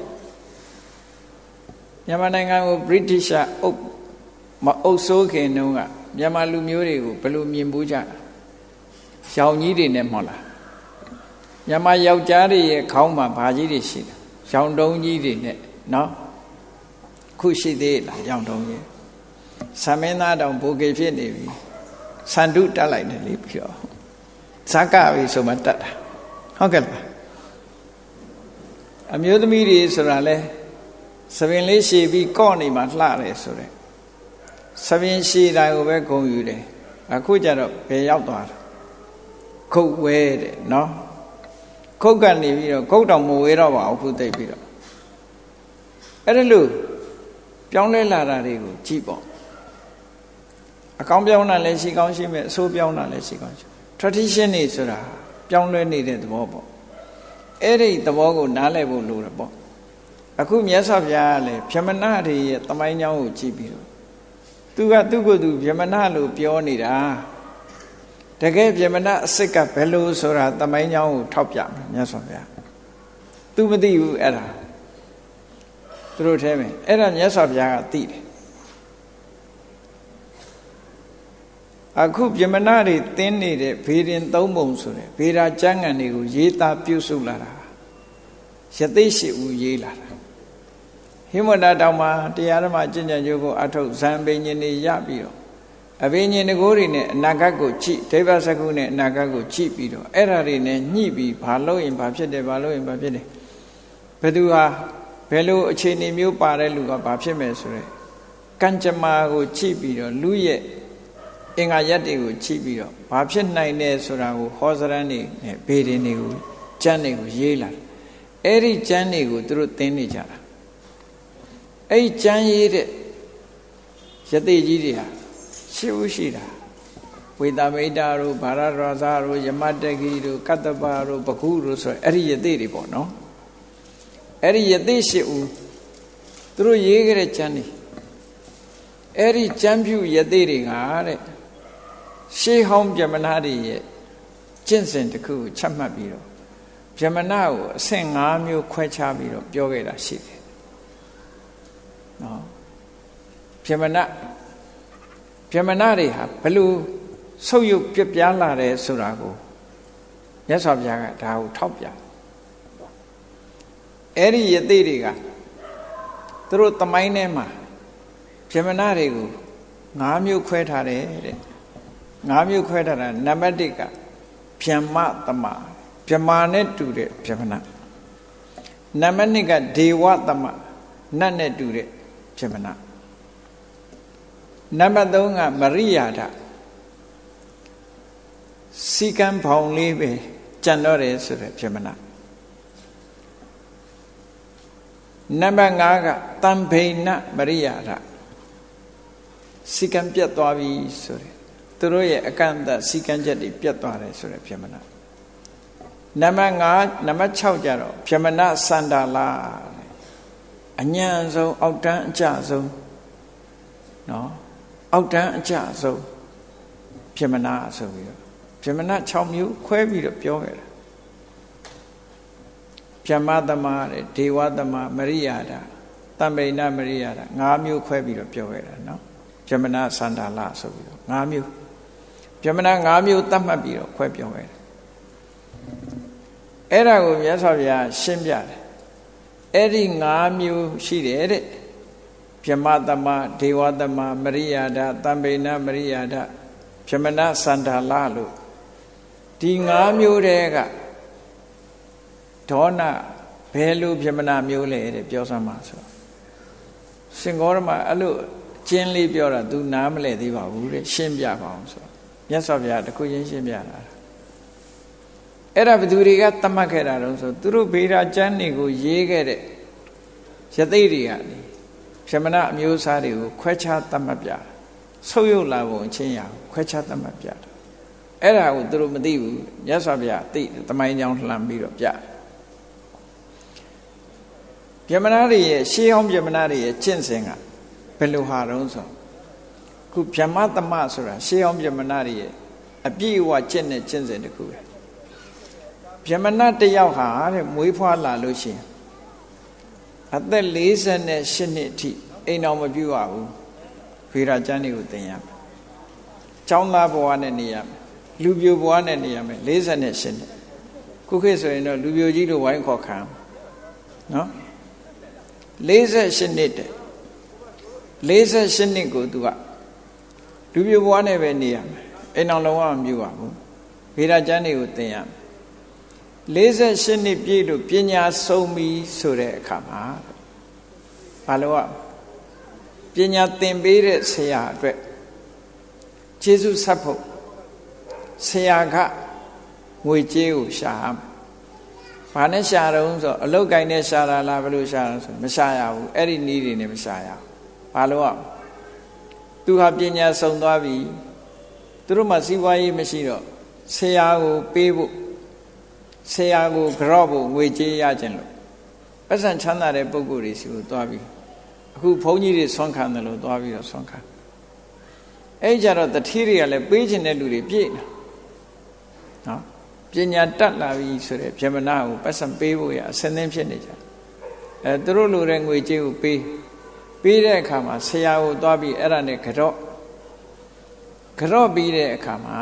မြန်မာနိုင်ငံကို British မအုပ်စိုးခင်တုန်းကမြန်မာလူမျိုးတွေကိုဘယ်လိုမြင်ဘူးကြရောင်ကြီးတွေနဲ့မဟုတ်လားမြန်မာယောက်ျားတွေရဲ့ခေါင်းမှာဘာကြီးတွေရှိတယ်ရောင်တုံးကြီးတွေနဲ့နော်ခုရှိသေးလားရောင်တုံးကြီးဆံမင်းသားတောင်ဘိုကေဖြစ်နေပြီဆန်တုတက်လိုက်တယ်လေပြီးတော့ဇက်ကပြီဆိုမှတက်တာဟုတ်ကဲ့လားအမျိုးသမီးတွေဆိုတာလဲသပင်လေးရှည်ပြီးကော့နေမှလှတယ်ဆိုတဲ့သပင်ရှည်တာကိုပဲဂုံယူတယ်အခုကျတော့ဘယ်ရောက်သွားတာခုတ်ဝဲတဲ့နော်ခုတ်ကနေပြီးတော့ခုတ်တောင်မဝဲတော့ပါဘူးခုသိပြီးတော့အဲ့ဒါလို့ပြောင်းလဲလာတာတွေကိုကြည့်ပေါ့အကောင်းပြောင်းတာလည်းရှိကောင်းရှိမယ်အဆိုးပြောင်းတာလည်းရှိကောင်းရှိ tradition တွေဆိုတာပြောင်းလဲနေတဲ့သဘောပေါ့အဲ့ဒီသဘောကိုနားလည်ဖို့လိုတယ်ပေါ့အခုမြတ်စွာဘုရားကလည်းဗြဟ္မဏတွေရဲ့တမိုင်းကြောင်းကိုကြည့်ပြီးတော့သူကသူ့ကိုယ်သူဗြဟ္မဏလို့ပြောနေတာတကယ်ဗြဟ္မဏအစစ်ကဘယ်လိုဆိုတာတမိုင်းကြောင်းကိုထောက်ပြမယ်မြတ်စွာဘုရားသူမသိဘူးအဲ့ဒါသူတို့ထဲမှာအဲ့ဒါမြတ်စွာဘုရားကသိတယ်အခုပြမနာတွေတင်းနေတဲ့ဘေးရင်သုံးပုံဆိုတဲ့ဘေရာကျမ်းဂန်တွေကိုရေးသားပြုစုလာတာယသိရှိဦးရေးလာတာဟိမဝန္တာတောင်မှာတရားဓမ္မကျင့်ကြံကြိုးကိုအထုတ်ဇံပင်ရှင်တွေရပြီးတော့အဘိညာဉ်တကိုးတွေနဲ့အနာဂတ်ကိုကြည့်ဒိဗ္ဗစကုနဲ့အနာဂတ်ကိုကြည့်ပြီးတော့အဲ့ဓာတွေနဲ့ညှိပြီးဘာလို့ရင်ဘာဖြစ်တယ်ဘာလို့ရင်ဘာဖြစ်တယ်ဘယ်သူဟာဘယ်လိုအခြေအနေမျိုးပါတဲ့လူကဘာဖြစ်မယ်ဆိုရဲကံကြမ္မာကိုကြည့်ပြီးတော့လူရဲ့အင်္ဂါရက်တွေကိုကြည့်ပြီးတော့ဘာဖြစ်နိုင်တယ်ဆိုတာကိုဟောစရမ်းတွေနဲ့ဘေးရင်တွေကိုကျမ်းတွေကိုရေးလာတယ်အဲ့ဒီကျမ်းတွေကိုသူတို့သင်နေကြတာအဲ့ဒီကျမ်းရေးတဲ့ယသိကြီးတွေဟာရှိဦးရှိတာဝေတမိတ်တာတို့ဘာရရဇာတို့ယမတဂီတို့ကတ္တပတို့ပကုတို့ဆိုအဲ့ဒီယသိတွေပေါ့နော်အဲ့ဒီယသိရှိဦးသူတို့ရေးခဲ့တဲ့ကျမ်းတွေအဲ့ဒီကျမ်းပြုယသိတွေကတဲ့ရှေးဟောင်းဗြဟ္မဏတွေရဲ့ကျင့်စဉ်တစ်ခုကိုချမှတ်ပြီးတော့ဗြဟ္မဏကိုအဆင့်5မျိုးခွဲခြားပြီးတော့ပြောခဲ့တာရှိတယ်နော်ဗြဟ္မဏတွေဟာဘလို့ဆုပ်ယုပ်ပြပြားလာတယ်ဆိုတာကိုမြတ်စွာဘုရားကဒါကိုထောက်ပြအဲ့ဒီယသိတွေကသူတို့သမိုင်းထဲမှာဗြဟ္မဏတွေကို5မျိုးခွဲထားတယ်တဲ့5မျိုးခွဲထားတာနံပါတ်1ကဗြဟ္မသမဗြဟ္မာနဲ့တူတဲ့ဗြဟ္မဏနံပါတ်2ကဒေဝသမနတ်နဲ့တူတဲ့ဗြဟ္မဏနံပါတ်3ကမရိယာဒစီကံဖောင်လေးပဲကြံတော့တယ်ဆိုတဲ့ဗြဟ္မဏနံပါတ်5ကတံဘိဏမရိယာဒစီကံပြတ်သွားပြီဆိုတဲ့သူတို့ရဲ့အကန့်အသတ်စီကံချက်တွေပြတ်သွားတယ်ဆိုတဲ့ဗြဟ္မဏနံပါတ်5နံပါတ်6ကျတော့ဗြဟ္မဏစန္ဒာလာအညံ့ဆုံးအောက်တန်းအကျဆုံးနော်အောက်တန်းအကျဆုံးဗြဟ္မဏဆိုပြီးတော့ဗြဟ္မဏ6မျိုးခွဲပြီးတော့ပြောခဲ့တာဗြဟ္မသမတဲ့ဒေဝသမမရိယာဒတံဗိဏမရိယာဒ5မျိုးခွဲပြီးတော့ပြောခဲ့တာနော်ဗြဟ္မဏစန္ဒာလဆိုပြီးတော့5မျိုးဗြဟ္မဏ5မျိုးသတ်မှတ်ပြီးတော့ခွဲပြောခဲ့တယ်အဲ့ဒါကိုမြတ်စွာဘုရားရှင်းပြတယ်အဲ့ဒီ5မျိုးရှိတယ်တဲ့ဗြဟ္မသမဒေဝသမမရိယာဒတံဗိဏမရိယာဒဗြဟ္မဏစန္ဒာလလို့ဒီ5မျိုးတည်းကဒေါနဘယ်လိုဗြဟ္မဏမျိုးလဲတဲ့ပြောစမ်းပါဆိုရှင်ဂေါရမအဲ့လိုကျင်းလေးပြောတာ तू နားမလဲသေးပါဘူးတဲ့ရှင်းပြပါအောင်ဆိုမြတ်စွာဘုရားတခုချင်းရှင်းပြတာအဲ့ဒါဘယ်သူတွေကသတ်မှတ်ခဲ့တာတော့ဆိုသူတို့ဗေဒကျမ်းတွေကိုရေးခဲ့တဲ့ယသိတွေကနေဗြဟ္မဏအမျိုးအစားတွေကိုခွဲခြားသတ်မှတ်ပြဆုပ်ယုပ်လာပုံအချင်းရာခွဲခြားသတ်မှတ်ပြတာအဲ့ဒါကိုသူတို့မသိဘူးမြတ်စွာဘုရားသိသမိုင်းကြောင်းလှမ်းပြီးတော့ပြဗြဟ္မဏတွေရဲ့ရှေးဟောင်းဗြဟ္မဏတွေရဲ့ကျင့်စဉ်ကဘယ်လိုဟာတုံးဆိုခုဗြဟ္မသမဆိုတာရှေးဟောင်းဗြဟ္မဏတွေရဲ့အပြည့်အဝကျင့်တဲ့ကျင့်စဉ်တစ်ခုပဲဗြဟ္မဏတယောက်ဟာတဲ့မွေးဖွားလာလို့ရှိရင်အသက်48နှစ်အထိအိမ်တော်မပြုရဘူးဗေဒကျမ်းတွေကိုသင်ရမယ်ကျောင်းသားဘဝနဲ့နေရမယ်လူပြိုဘဝနဲ့နေရမယ်48နှစ်ခုခေတ်ဆိုရင်တော့လူပြိုကြီးတို့ဝိုင်းခေါ်ခံနော်48နှစ်တဲ့48နှစ်ကိုသူကလူပြိုဘဝနဲ့ပဲနေရမယ်အိမ်တော်လုံးဝမပြုရဘူးဗေဒကျမ်းတွေကိုသင်ရမယ်48နှစ်ပြည့်လို့ပညာဆုံးပြီဆိုတဲ့အခါမှာဘာလို့อ่ะပညာသင်ပေးတဲ့ဆရာအတွက်ကျေးဇူးဆက်ဖို့ဆရာကငွေကြေးကိုရှာဘာနဲ့ရှာတော့ဆိုအလုတ်ကိုင်းနဲ့ရှာတာလားဘယ်လိုရှာတော့ဆိုမရှာရဘူးအဲ့ဒီနည်းတွေနဲ့မရှာရဘူးဘာလို့อ่ะသူဟာပညာဆုံးသွားပြီသူတို့မှစီးပွားရေးမရှိတော့ဆရာကိုပေးဖို့ဆရာကိုကြော့ဖို့ငွေကြေးရခြင်းလို့ပတ်စံချမ်းသာတဲ့ပုဂ္ဂိုလ်တွေစီကိုသွားပြီးအခုဘုန်းကြီးတွေဆွမ်းခံတယ်လို့သွားပြီးတော့ဆွမ်းခံအဲ့ကြတော့တတိတွေကလည်းပေးခြင်းတဲ့လူတွေပြည့်နေနော်ပညာတတ်လာပြီဆိုတဲ့ဗြဟ္မဏကိုပတ်စံပေးဖို့ရအစင်းသင်းဖြစ်နေကြသူတို့လိုတဲ့ငွေကြေးကိုပေးတဲ့အခါမှာဆရာကိုသွားပြီးအဲ့ဒါနဲ့ကြော့ကြော့ပြီးတဲ့အခါမှာ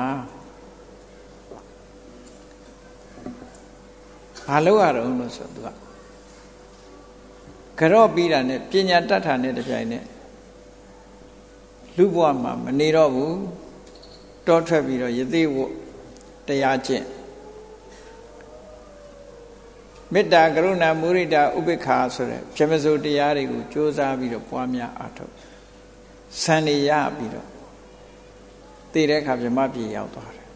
ဘာလို့ရတော့လို့ဆိုသူကကြော့ပြီးတာနဲ့ပညာတတ်တာနဲ့တပြိုင်နက်လူဘဝမှာမနေတော့ဘူးတောထွက်ပြီးတော့ယသိဝတ်တရားကျင့်မေတ္တာကရုဏာမုဒိတာဥပေက္ခာဆိုတဲ့ဗြဟ္မစိုလ်တရားတွေကိုကြိုးစားပြီးတော့ပွားများအားထုတ်စံနေရပြီးတော့သိတဲ့အခါဗြဟ္မပြည်ရောက်သွားတယ်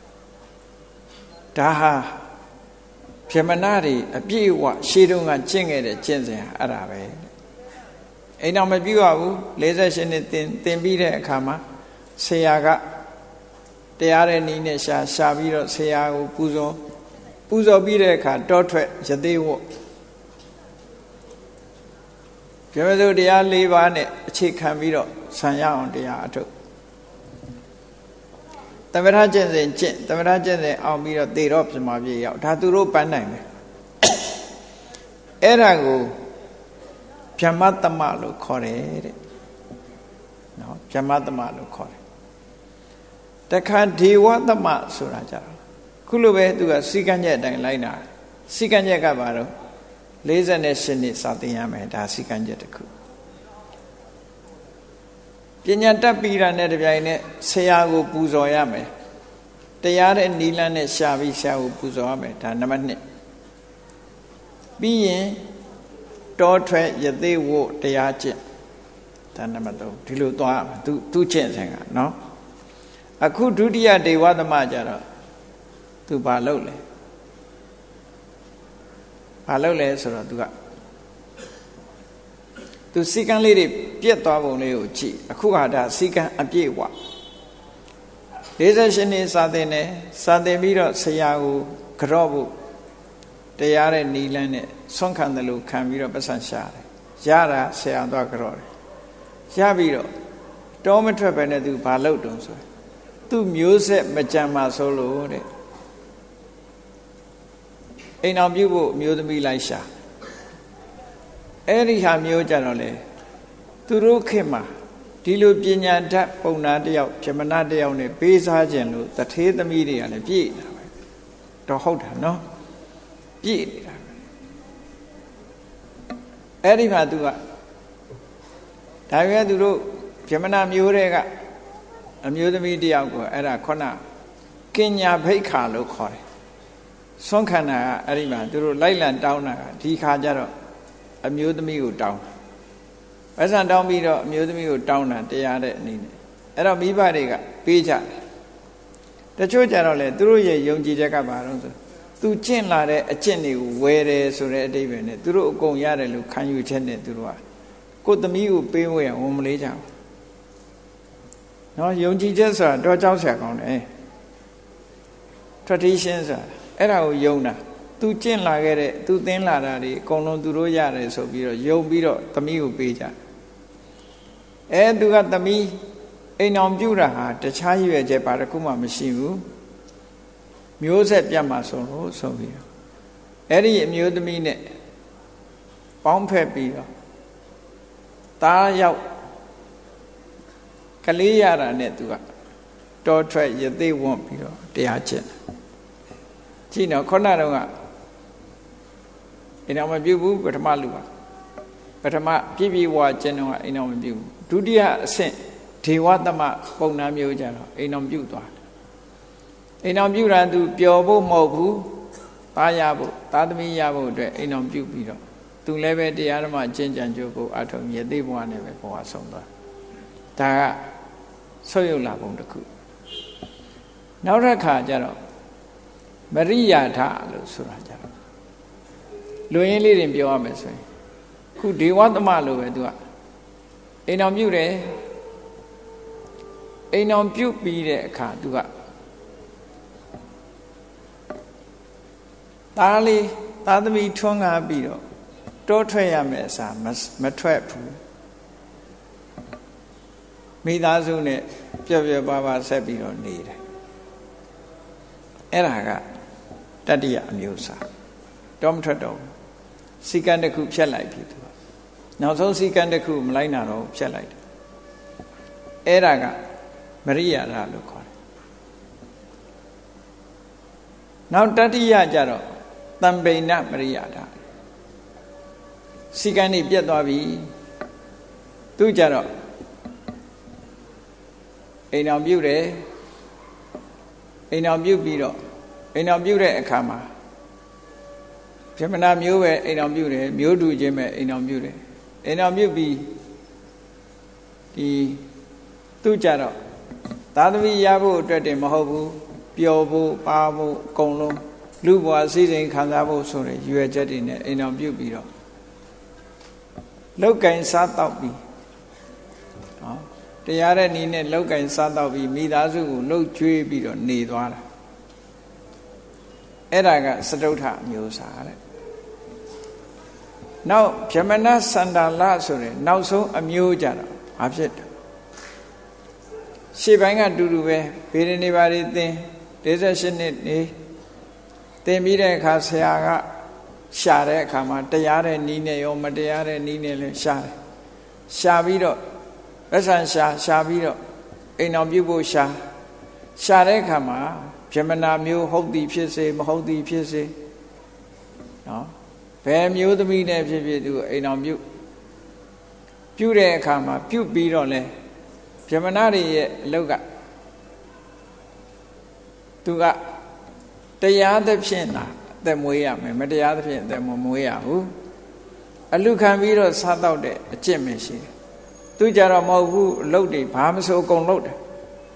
ဒါဟာဗြဟ္မဏတွေအပြည့်အဝရှေးတုန်းကကျင့်ခဲ့တဲ့ကျင့်စဉ်ဟာအဲ့ဒါပဲအိမ်တော်မပြုတ်ရဘူး48နှစ်သင်ပြီးတဲ့အခါမှာဆရာကတရားတဲ့နည်းနဲ့ရှာပြီးတော့ဆရာကိုပူဇော်ပြီးတဲ့အခါတောထွက်ယသိဝတ်ဗြဟ္မစိုလ်တရား၄ပါးနဲ့အခြေခံပြီးတော့ဆံရအောင်တရားအထုတ်သမထကျင့်စဉ်ကျင့်သမထကျင့်စဉ်အောင်ပြီးတော့သေတော့ပြမပြေရောက်ဒါသူတို့ပန်းနိုင်တယ်အဲ့ဒါကိုဗြဟ္မတမလို့ခေါ်တယ်တဲ့နော်ဗြဟ္မတမလို့ခေါ်တယ်တခါဒေဝတမဆိုတာကြတော့ခုလိုပဲသူကစီကံချက်အတိုင်းလိုက်တာစီကံချက်ကဘာတော့48နှစ်စာသင်ရမယ်ဒါစီကံချက်တစ်ခုပညာတတ်ပြီးတာနဲ့တပြိုင်နက်ဆရာကိုပူဇော်ရမယ်တရားတဲ့နီလန်းနဲ့ရှာပြီးဆရာကိုပူဇော်ရမယ်ဒါနံပါတ်1ပြီးရင်တောထွက်ယသိဝတ်တရားကျင့်ဒါနံပါတ်3ဒီလိုသွားရမယ်သူကျင့်စဉ်ကနော်အခုဒုတိယဒေဝသမကြတော့သူဘာလုပ်လဲဆိုတော့သူစီကံလေးတွေပြက်သွားပုံလေးကိုကြည့်အခုဟာဒါစီကံအပြည့်ဝ48နှစ်စာသင်တယ်စာသင်ပြီးတော့ဆရာကိုကြော့ဖို့တရားတဲ့နီလန်းနဲ့ဆွမ်းခံတယ်လို့ခံပြီးတော့ပတ်စံရှာတယ်ရတာဆရာသွားကြော့တယ်ရပြီးတော့တောမထွက်ပဲနဲ့သူဘာလုပ်တုံးဆိုသူမျိုးဆက်မကြံပါဆိုလို့တဲ့အိမ်အောင်ပြုဖို့မျိုးသမီးလိုက်ရှာအဲ့ဒီဟာမျိုးကြတော့လေသူတို့ခေတ်မှာဒီလိုပညာတတ်ပုံနာတယောက်ဗြဟ္မဏတယောက်နဲ့ပေးစားခြင်းလို့တထေးသမီးတွေကလည်းပြည့်နေတာပဲတော့ဟုတ်တာနော်ပြည့်နေတာပဲအဲ့ဒီမှာသူကဒါပေမဲ့သူတို့ဗြဟ္မဏမျိုးတွေကအမျိုးသမီးတယောက်ကိုအဲ့ဒါခုနကင်ညာဘိက္ခာလို့ခေါ်တယ်ဆွမ်းခန္ဓာကအဲ့ဒီမှာသူတို့လိုက်လံတောင်းတာကဒီခါကျတော့အမျိုးသမီးကိုတောင်းပဇံတောင်းပြီးတော့အမျိုးသမီးကိုတောင်းတာတရားတဲ့အနေနဲ့အဲ့တော့မိဘတွေကပေးကြတယ်တချို့ကြတော့လေသူတို့ရဲ့ယုံကြည်ချက်ကဘာလို့ဆိုသူကျင့်လာတဲ့အကျင့်တွေကိုဝယ်တယ်ဆိုတဲ့အဓိပ္ပာယ်နဲ့သူတို့အကုန်ရတယ်လို့ခံယူချက်နဲ့သူတို့ကကိုယ်သမီးကိုပေးဝယ်ဝန်မလေးကြဘူးနော်ယုံကြည်ချက်ဆိုတာတော့ကြောက်ဆရာကောင်းတယ် tradition ဆိုတာအဲ့ဒါကိုယုံတာသူကျင့်လာခဲ့တဲ့သူသင်လာတာတွေအကုန်လုံးသူတို့ရတယ်ဆိုပြီးတော့ယုံပြီးတော့သမီးကိုပေးကြသူကသမီးအိမ်အောင်ပြုတာဟာတခြားရွယ်ချက်ဘာတစ်ခုမှမရှိဘူးမျိုးဆက်ပြတ်မှာဆိုလို့ဆိုပြီးတော့အဲ့ဒီအမျိုးသမီးနဲ့ပေါင်းဖက်ပြီးတော့တားရောက်ကလေးရတာနဲ့သူကတောထွက်ယသိဝတ်ပြီးတော့တရားကျင့်ကြည့်တော့ခုနကတော့အိမ်အောင်မပြုတ်ဘူးပထမလူပါပထမပြည့်ပြည့်ဝကျင့်တော့အိမ်အောင်မပြုတ်ဘူးဒုတိယအဆင့်ဒေဝသမပုံနာမျိုးကြတော့အိမ်အောင်ပြုတ်သွားအိမ်အောင်ပြုတ်တာသူပျော်ဖို့မဟုတ်ဘူးသားရဖို့သားသမီးရဖို့အတွက်အိမ်အောင်ပြုတ်ပြီးတော့သူလည်းပဲတရားဓမ္မကျင့်ကြံကြိုးကိုအထုံရသိဘဝနဲ့ပဲဘဝဆုံးသွားဒါကဆုတ်ယုတ်လာပုံတစ်ခုနောက်တစ်ခါကျတော့မရိယာထလို့ဆိုတာကြတော့လူရင်းလေးတွေပြောရမယ်ဆိုရင်ခုဒေဝသမလို့ပဲသူကအိမ်အောင်ပြုတ်တယ်အိမ်အောင်ပြုတ်ပြီးတဲ့အခါသူကသားသမီးထွန်းကားပြီးတော့တောထွက်ရမယ်အစားမထွက်ဘူးမိသားစုနဲ့ပြည့်ပြည့်ပါပါဆက်ပြီးတော့နေတယ်အဲ့ဒါကတတိယအမျိုးအစားတော့မထွက်တော့ဘူးစီကံတစ်ခုဖြတ်လိုက်ပြီသူကနောက်ဆုံးစီကံတစ်ခုမလိုက်နာတော့ဖြတ်လိုက်တယ်အဲ့ဒါကမရိယာဒလို့ခေါ်တယ်နောက်တတိယကြတော့တံပိဏမရိယာဒစီကံနေပြတ်သွားပြီသူကြတော့အိမ်အောင်ပြုတ်တယ်အိမ်အောင်ပြုတ်ပြီးတော့အိမ်အောင်ပြုတ်တဲ့အခါမှာဗြဟ္မဏမျိုးပဲအိမ်အောင်ပြုတ်တယ်မျိုးတူချင်းပဲအိမ်အောင်ပြုတ်တယ်အိမ်အောင်ပြုတ်ပြီးဒီသူကြတော့သာသမီရဖို့အတွက်တည်းမဟုတ်ဘူးပျော်ဖို့ပါဖို့အကုန်လုံးလူဘဝစည်းစိမ်ခံစားဖို့ဆိုတဲ့ရွယ်ချက်တွေနဲ့အိမ်အောင်ပြုတ်ပြီးတော့လောက်ကင်စားတော့ပြီးနော်တရားတဲ့နည်းနဲ့လောက်ကင်စားတော့ပြီးမိသားစုကိုလှုပ်ကြွေးပြီးတော့နေသွားတာအဲ့ဒါကစတုထမျိုးစားတဲ့နောက်ဗြဟ္မဏစန္ဒာလဆိုတဲ့နောက်ဆုံးအမျိုးကြတော့ဘာဖြစ်တယ်ရှေ့ပိုင်းကတူတူပဲဗေဒနေပါတွေသင်48နှစ်နေသင်ပြီးတဲ့အခါဆရာကရှာတဲ့အခါမှာတရားတဲ့နည်းနဲ့ရောမတရားတဲ့နည်းနဲ့လည်းရှာတယ်ရှာပြီးတော့လက်ဆံရှာပြီးတော့အိမ်အောင်ပြုဖို့ရှာတဲ့အခါမှာဗြဟ္မဏမျိုးဟုတ်သည်ဖြစ်စေမဟုတ်သည်ဖြစ်စေနော်ဘယ်မျိုးသမီးနဲ့ဖြစ်ဖြစ်သူအိမ်အောင်ပြုတဲ့အခါမှာပြုပြီးတော့လဲဗြဟ္မဏတွေရဲ့အလုပ်ကသူကတရားသဖြင့်လားအသက်မွေးရမယ်မတရားသဖြင့်အသက်မမွေးရဘူးအလူခံပြီးတော့စားတော့တဲ့အကျင့်မရှိတယ်သူကြတော့မဟုတ်ဘူးအလုပ်တွေဘာမဆိုအကုန်လုပ်တယ်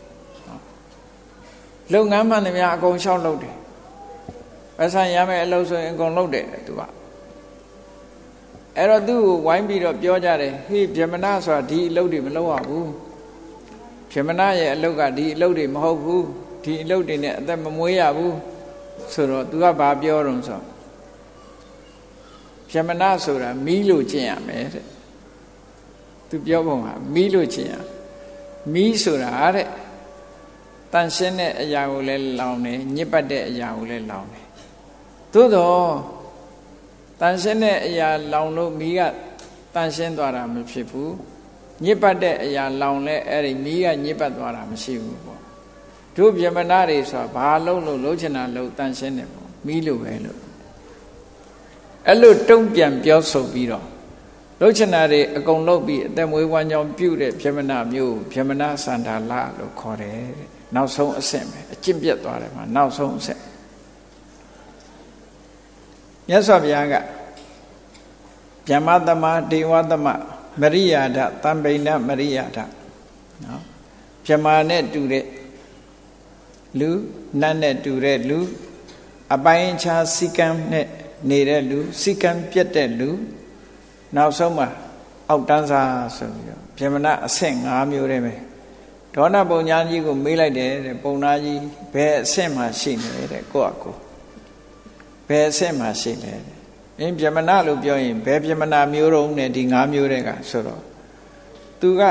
လုပ်ငန်းမှန်သမျှအကုန်ရှောက်လုပ်တယ်အဆိုင်ရမယ်အလုပ်ဆိုရင်အကုန်လုပ်တယ်သူကအဲ့တော့သူ့ကိုဝိုင်းပြီးတော့ပြောကြတယ်ဟေးဗြဟ္မဏဆိုတာဒီအလုပ်တွေမလုပ်ရဘူးဗြဟ္မဏရဲ့အလုပ်ကဒီအလုပ်တွေမဟုတ်ဘူးဒီအလုပ်တွေနဲ့အသက်မမွေးရဘူးဆိုတော့သူကဘာပြောတော့ဆိုဗြဟ္မဏဆိုတာမီးလို့ကျင့်ရမယ်တဲ့သူပြောပုံကမီးလို့ကျင့်ရမီးဆိုတာတဲ့တန်ရှင်းတဲ့အရာကိုလည်းလောင်တယ်ညစ်ပတ်တဲ့အရာကိုလည်းလောင်တယ်သို့တော့တန်ရှင်းတဲ့အရာလောင်လို့မီးကတန်ရှင်းသွားတာမဖြစ်ဘူးညစ်ပတ်တဲ့အရာလောင်လဲအဲ့ဒီမီးကညစ်ပတ်သွားတာမရှိဘူးပေါ့တို့ဗြဟ္မဏတွေဆိုတာဘာလုံးချင်တာလုံးတန်ရှင်းတယ်ပေါ့မီးလိုပဲလို့အဲ့လိုတုံ့ပြန်ပြောဆိုပြီးတော့လုံးချင်တာတွေအကုန်လုံးပြီးအသက်မွေးဝမ်းကြောင်းပြုတဲ့ဗြဟ္မဏမျိုးဗြဟ္မဏစန္ဒာလလို့ခေါ်တယ်တဲ့နောက်ဆုံးအဆင့်ပဲအကျင့်ပြတ်သွားတယ်မှာနောက်ဆုံးအဆင့်မြတ်စွာဘုရားကဗြဟ္မသမဒေဝသမမရိယာဒတံပိဏမရိယာဒနော်ဗြဟ္မာနဲ့တူတဲ့လူနတ်နဲ့တူတဲ့လူအပိုင်းခြားစီကံနဲ့နေတဲ့လူစီကံပြတ်တဲ့လူနောက်ဆုံးမှာအောက်တန်းစားဆိုပြီးတော့ဗြဟ္မဏအဆင့်5မျိုးတည်းပဲဒေါနပုံညာကြီးကိုမေးလိုက်တယ်တဲ့ပုံနာကြီးဘယ်အဆင့်မှာရှိနေလဲတဲ့ကိုယ့်အကိုဘယ်အဆင့်မှာရှိလဲဗြဟ္မဏလို့ပြောရင်ဘယ်ဗြဟ္မဏမျိုးတုံးနဲ့ဒီ5မျိုးတည်းကဆိုတော့သူက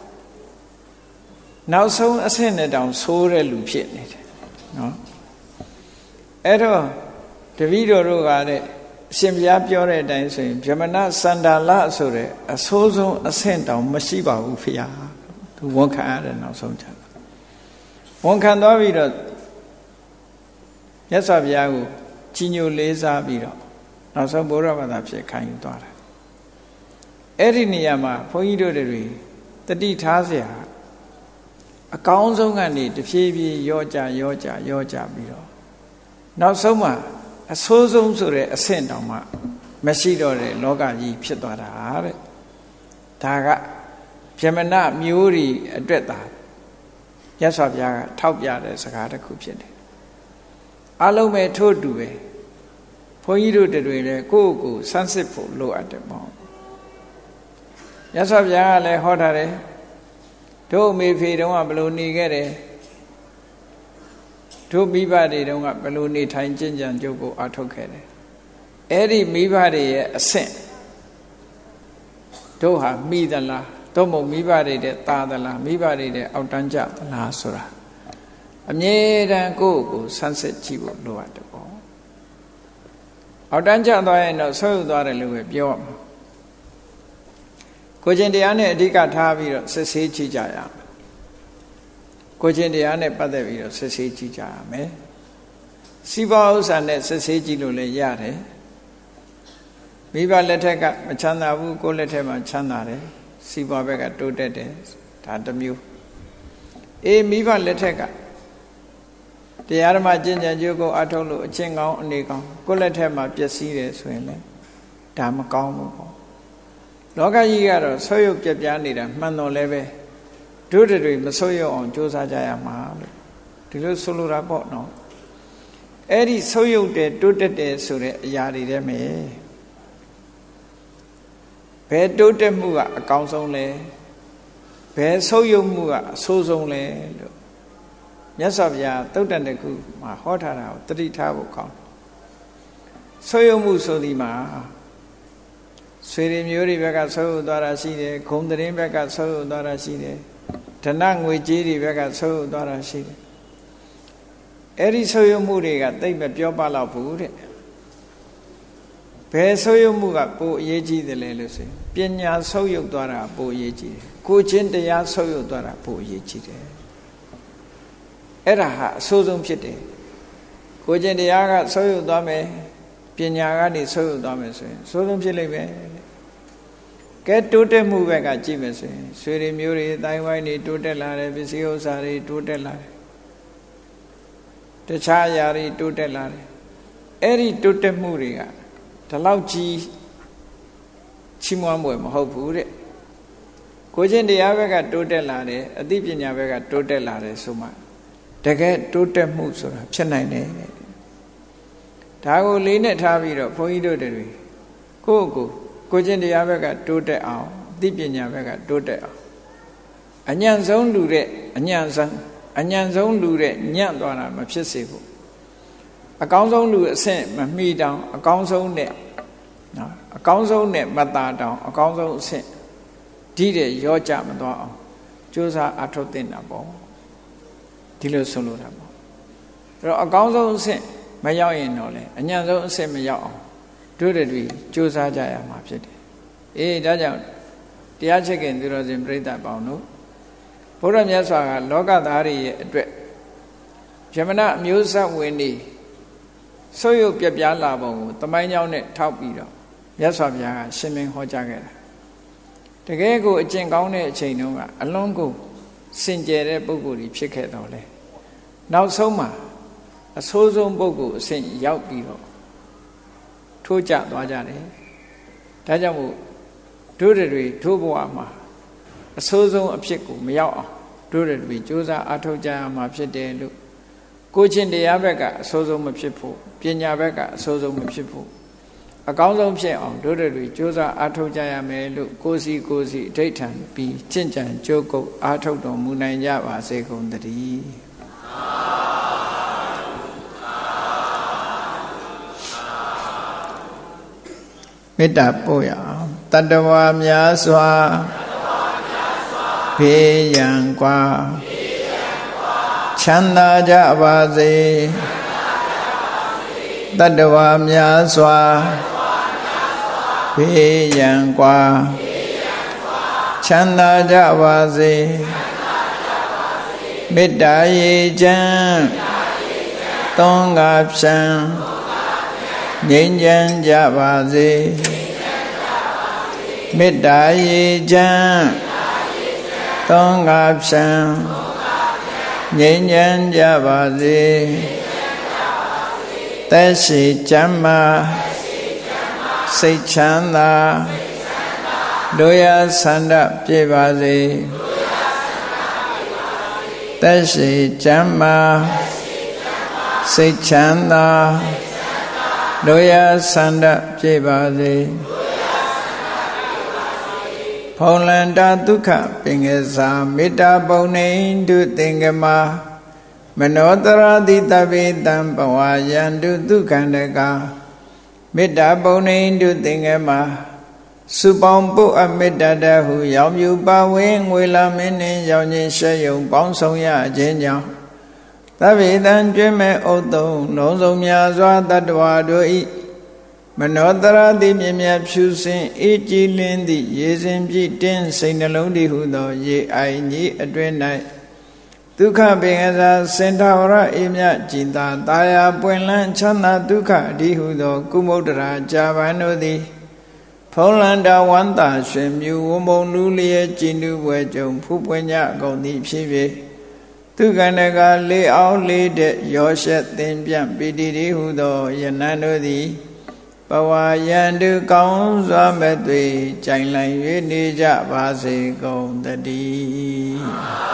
နောက်ဆုံးအဆင့်နဲ့တောင်ဆိုးတဲ့လူဖြစ်နေတယ်နော်အဲ့တော့တပည့်တော်တို့ကတဲ့အရှင်ဘုရားပြောတဲ့အတိုင်းဆိုရင်ဗြဟ္မဏစန္ဒာလဆိုတဲ့အဆိုးဆုံးအဆင့်တောင်မရှိပါဘူးဖေဟာသူဝန်ခံရတယ်နောက်ဆုံးချက်ဝန်ခံသွားပြီးတော့မြတ်စွာဘုရားကိုကြီးညိုလေးစားပြီးတော့နောက်ဆုံးဘုရားဘာသာဖြစ်ခံယူသွားတာအဲ့ဒီနေရာမှာဘုန်းကြီးတို့တွေတတိထားเสียအကောင်းဆုံးကနေတဖြည်းဖြည်းရောကြပြီးတော့နောက်ဆုံးမှာအဆိုးဆုံးဆိုတဲ့အဆင့်တောင်မှမရှိတော့တဲ့လောကကြီးဖြစ်သွားတာတဲ့ဒါကဗြဟ္မဏမျိုးတွေအတွက်သာရသော်ဘုရားကထောက်ပြတဲ့စကားတစ်ခုဖြစ်တယ်အလုံးပဲထို့တူပဲဘုန်းကြီးတို့တွေလည်းကိုယ့်ကိုစမ်းစစ်ဖို့လိုအပ်တယ်ပေါ့ရသော်ဘုရားကလည်းဟောထားတယ်တို့အမေဖေတုန်းကဘယ်လိုနေခဲ့တယ်တို့မိဘတွေတုန်းကဘယ်လိုနေထိုင်ကျင့်ကြံကြုတ်ကိုအားထုတ်ခဲ့တယ်အဲ့ဒီမိဘတွေရဲ့အဆင့်တို့ဟာမိသလားတို့မို့မိဘတွေတဲ့တာသလားမိဘတွေတဲ့အောက်တန်းကြသလားဆိုတာအမြဲတမ်းကိုယ့်ကိုဆန်းစစ်ကြည့်ဖို့လိုအပ်တယ်ပေါ့အောက်တန်းကြသွားရင်တော့ဆွဲယူသွားတယ်လို့ပဲပြောရမှာကိုကျင်တရားနဲ့အဓိကထားပြီးတော့စစ်ဆေးကြည့်ကြရအောင်ကိုချင်းတရားနဲ့ပတ်သက်ပြီးတော့စစ်ဆေးကြည့်ကြရမယ်စီးပွားဥစ္စာနဲ့စစ်ဆေးကြည့်လို့လည်းရတယ်မိဘလက်ထက်ကမချမ်းသာဘူးကိုယ်လက်ထက်မှာချမ်းသာတယ်စီးပွားဘက်ကတိုးတက်တယ်ဒါတစ်မျိုးမိဘလက်ထက်ကတရားဓမ္မကျင့်ကြံကြိုးကိုအထောက်လို့အချင်းကောင်းအနေကောင်းကိုယ်လက်ထက်မှာပျက်စီးတယ်ဆိုရင်လည်းဒါမကောင်းဘူးပေါ့လောကကြီးကတော့ဆွေးရုပ်ပြပြနေတာမှန်တော်လည်းပဲတို့တွေမဆွေးရုပ်အောင်ကြိုးစားကြရမှာလို့ဒီလိုဆိုလိုတာပေါ့နော်အဲ့ဒီဆွေးရုပ်တဲ့တိုးတက်တယ်ဆိုတဲ့အရာတွေထဲမှာဘယ်တိုးတက်မှုကအကောင်းဆုံးလဲဘယ်ဆွေးရုပ်မှုကအဆိုးဆုံးလဲလို့မြတ်စွာဘုရားသုတ်တန်တကူမှာဟောထားတာကိုတတိထားဖို့ကောင်းဆွေးရုပ်မှုဆိုဒီမှာဆွေတွေမျိုးတွေဘက်ကဆွေးရုပ်သွားတာရှိတယ်ဂုံတရင်ဘက်ကဆွေးရုပ်သွားတာရှိတယ်ဓနငွေကြေးတွေဘက်ကဆွေးရုပ်သွားတာရှိတယ်အဲ့ဒီဆွေးရုပ်မှုတွေကတိတ်မပြောပါတော့ဘူးတဲ့ဘယ်ဆွေးရုပ်မှုကပိုအရေးကြီးတယ်လဲလို့ဆိုရင်ပညာဆုပ်ယုပ်သွားတာပိုအရေးကြီးတယ်ကိုချင်းတရားဆုပ်ယုပ်သွားတာပိုအရေးကြီးတယ်အဲ့ဒါဟာအဆိုးဆုံးဖြစ်တယ်ကိုချင်းတရားကဆုပ်ယုပ်သွားမယ်ပညာကနေဆုပ်ယုပ်သွားမယ်ဆိုရင်အဆိုးဆုံးဖြစ်လိမ့်မယ်ကဲတိုးတက်မှုဘက်ကကြည့်မယ်ဆိုရင်ဆွေတွေမျိုးတွေတိုင်းဝိုင်းတွေတိုးတက်လာတယ်ပစ္စည်းဥစ္စာတွေတိုးတက်လာတယ်တခြားအရာတွေတိုးတက်လာတယ်အဲ့ဒီတိုးတက်မှုတွေကဒီလောက်ကြီးချီးမွမ်းပွဲမဟုတ်ဘူးတဲ့ကိုချင်းတရားဘက်ကတိုးတက်လာတယ်အသိပညာဘက်ကတိုးတက်လာတယ်ဆိုမှတကယ်တိုးတက်မှုဆိုတာဖြစ်နိုင်တယ်ဒါကိုလေးနဲ့ထားပြီးတော့ဘုန်းကြီးတို့တွေကိုချင်းတရားဘက်ကတိုးတက်အောင်အသိပညာဘက်ကတိုးတက်အောင်အညံ့ဆုံးလူတဲ့အညံ့ဆုံးလူတဲ့ညံ့သွားတာမဖြစ်စေဘူးအကောင်းဆုံးလူအဆင့်မမီတောင်အကောင်းဆုံးနဲ့နော်အကောင်းဆုံးနဲ့မတာတောင်အကောင်းဆုံးအဆင့်ဒီတဲ့ရောကြမသွားအောင်ကြိုးစားအထောက်တင်တာပေါ့ဒီလိုဆိုလိုတာပေါ့အဲ့တော့အကောင်းဆုံးအဆင့်မရောက်ရင်တော့လေအညံ့ဆုံးအဆင့်မရောက်အောင်တို့တွေကြိုးစားကြရမှာဖြစ်တယ်ဒါကြောင့်တရားချစ်ခင်သူတော်စင်ပြိဿပေါင်းတို့ဘုရားမြတ်စွာကလောကသားတွေရဲ့အတွက်ယမနာအမျိုးဆက်ဝင်နေဆွေးရုပ်ပြပြလာပုံကိုတမိုင်းကြောင်းနဲ့ထောက်ပြီးတော့မြတ်စွာဘုရားကရှင်းလင်းဟောကြားခဲ့တာတကယ်ကိုအကျင့်ကောင်းတဲ့အချိန်တုန်းကအလွန်ကိုစင်ကြယ်တဲ့ပုဂ္ဂိုလ်ကြီးဖြစ်ခဲ့တော့လေနောက်ဆုံးမှာအဆိုးဆုံးပုဂ္ဂိုလ်အဆင့်ရောက်ပြီးတော့ထိုးကျသွားကြတယ်ဒါကြောင့်မို့တို့တွေထိုးဘဝမှာအဆိုးဆုံးအဖြစ်ကိုမရောက်အောင်တို့တွေကြိုးစားအားထုတ်ကြရမှာဖြစ်တယ်လို့ကိုချင်းတရားဘက်ကအဆိုးဆုံးမဖြစ်ဖို့ပညာဘက်ကအဆိုးဆုံးမဖြစ်ဖို့အကောင်းဆုံးဖြစ်အောင်တို့တွေကြိုးစားအားထုတ်ကြရမယ်လို့ကိုစီအဋိဋ္ဌံပြီးကျင့်ကြံကြိုးကုပ်အားထုတ်တော်မူနိုင်ကြပါစေကုန်သတည်းမေတ္တာပို့ရအောင်တတ္တဝါများစွာဘေးရန်กว่าချမ်းသာကြပါစေတတ္တဝါများစွာဘေးရန်กว่าချမ်းသာကြပါစေမေတ္တာရေချမ်းသုံးငါဖြံငြိမ်းချမ်းကြပါစေမေတ္တာရေချမ်းသုံးငါဖြံငြိမ်းချမ်းကြပါစေသက်ရှိချမ်းသာစိတ်ချမ်းသာတို့ရဆန္ဒပြည့်ပါစေသက်ရှိချမ်းသာစိတ်ချမ်းသာတို့ရဆန္ဒပြည့်ပါစေဖုံလန္တာဒုက္ခပင်ကစားမေတ္တာပုံနေတုသင်္ကမမနောတရာတိတပိတံဘဝယန္တုဒုက္ခန္တကမေတ္တာပုံနေတုသင်္ကမစုပေါင်းပုအမေတ္တာတဟုရောင်မြူပါဝင်းငွေလာမင်းနှင့်ရောင်ချင်းရှဲယုံပေါင်းဆောင်ရခြင်းကြောင့်သဗ္ဗေတံကျွမ်းမဲ့ဥတုံလုံးစုံများစွာတတ္တဝါတို့ဤမနောတရာတိမြင်မြတ်ဖြူစင်အေးကြည်လင်းသည့်ရေစင်ပြည့်တင်းစိတ်နှလုံးတည်ဟုသောရေအိုင်ကြီးအတွင်၌ဒုက္ခပင်ကစားစင်ထာဝရအေမြကျင်သာတာယာပွင့်လန်းချမ်းသာဒုက္ခအဓိဟုသောကုမုဒ္ဒရာကြာပန်တို့သည်ဖုံးလန္တာဝန္တာရွှင်မြူဝုံမုံနူးလျက်ကြည်နူးပွဲကြုံဖူးပွင့်ကြကုန်သည်ဖြစ်၍သူကန္တကလေးအောင်လေးတဲ့ရောရှက်သင်ပြန့်ပီတိတိဟုသောယနန်တို့သည်ဘဝယန္တုကောင်းစွာမဲ့သွေကြိုင်လည်၍နေကြပါစေကုန်တည်း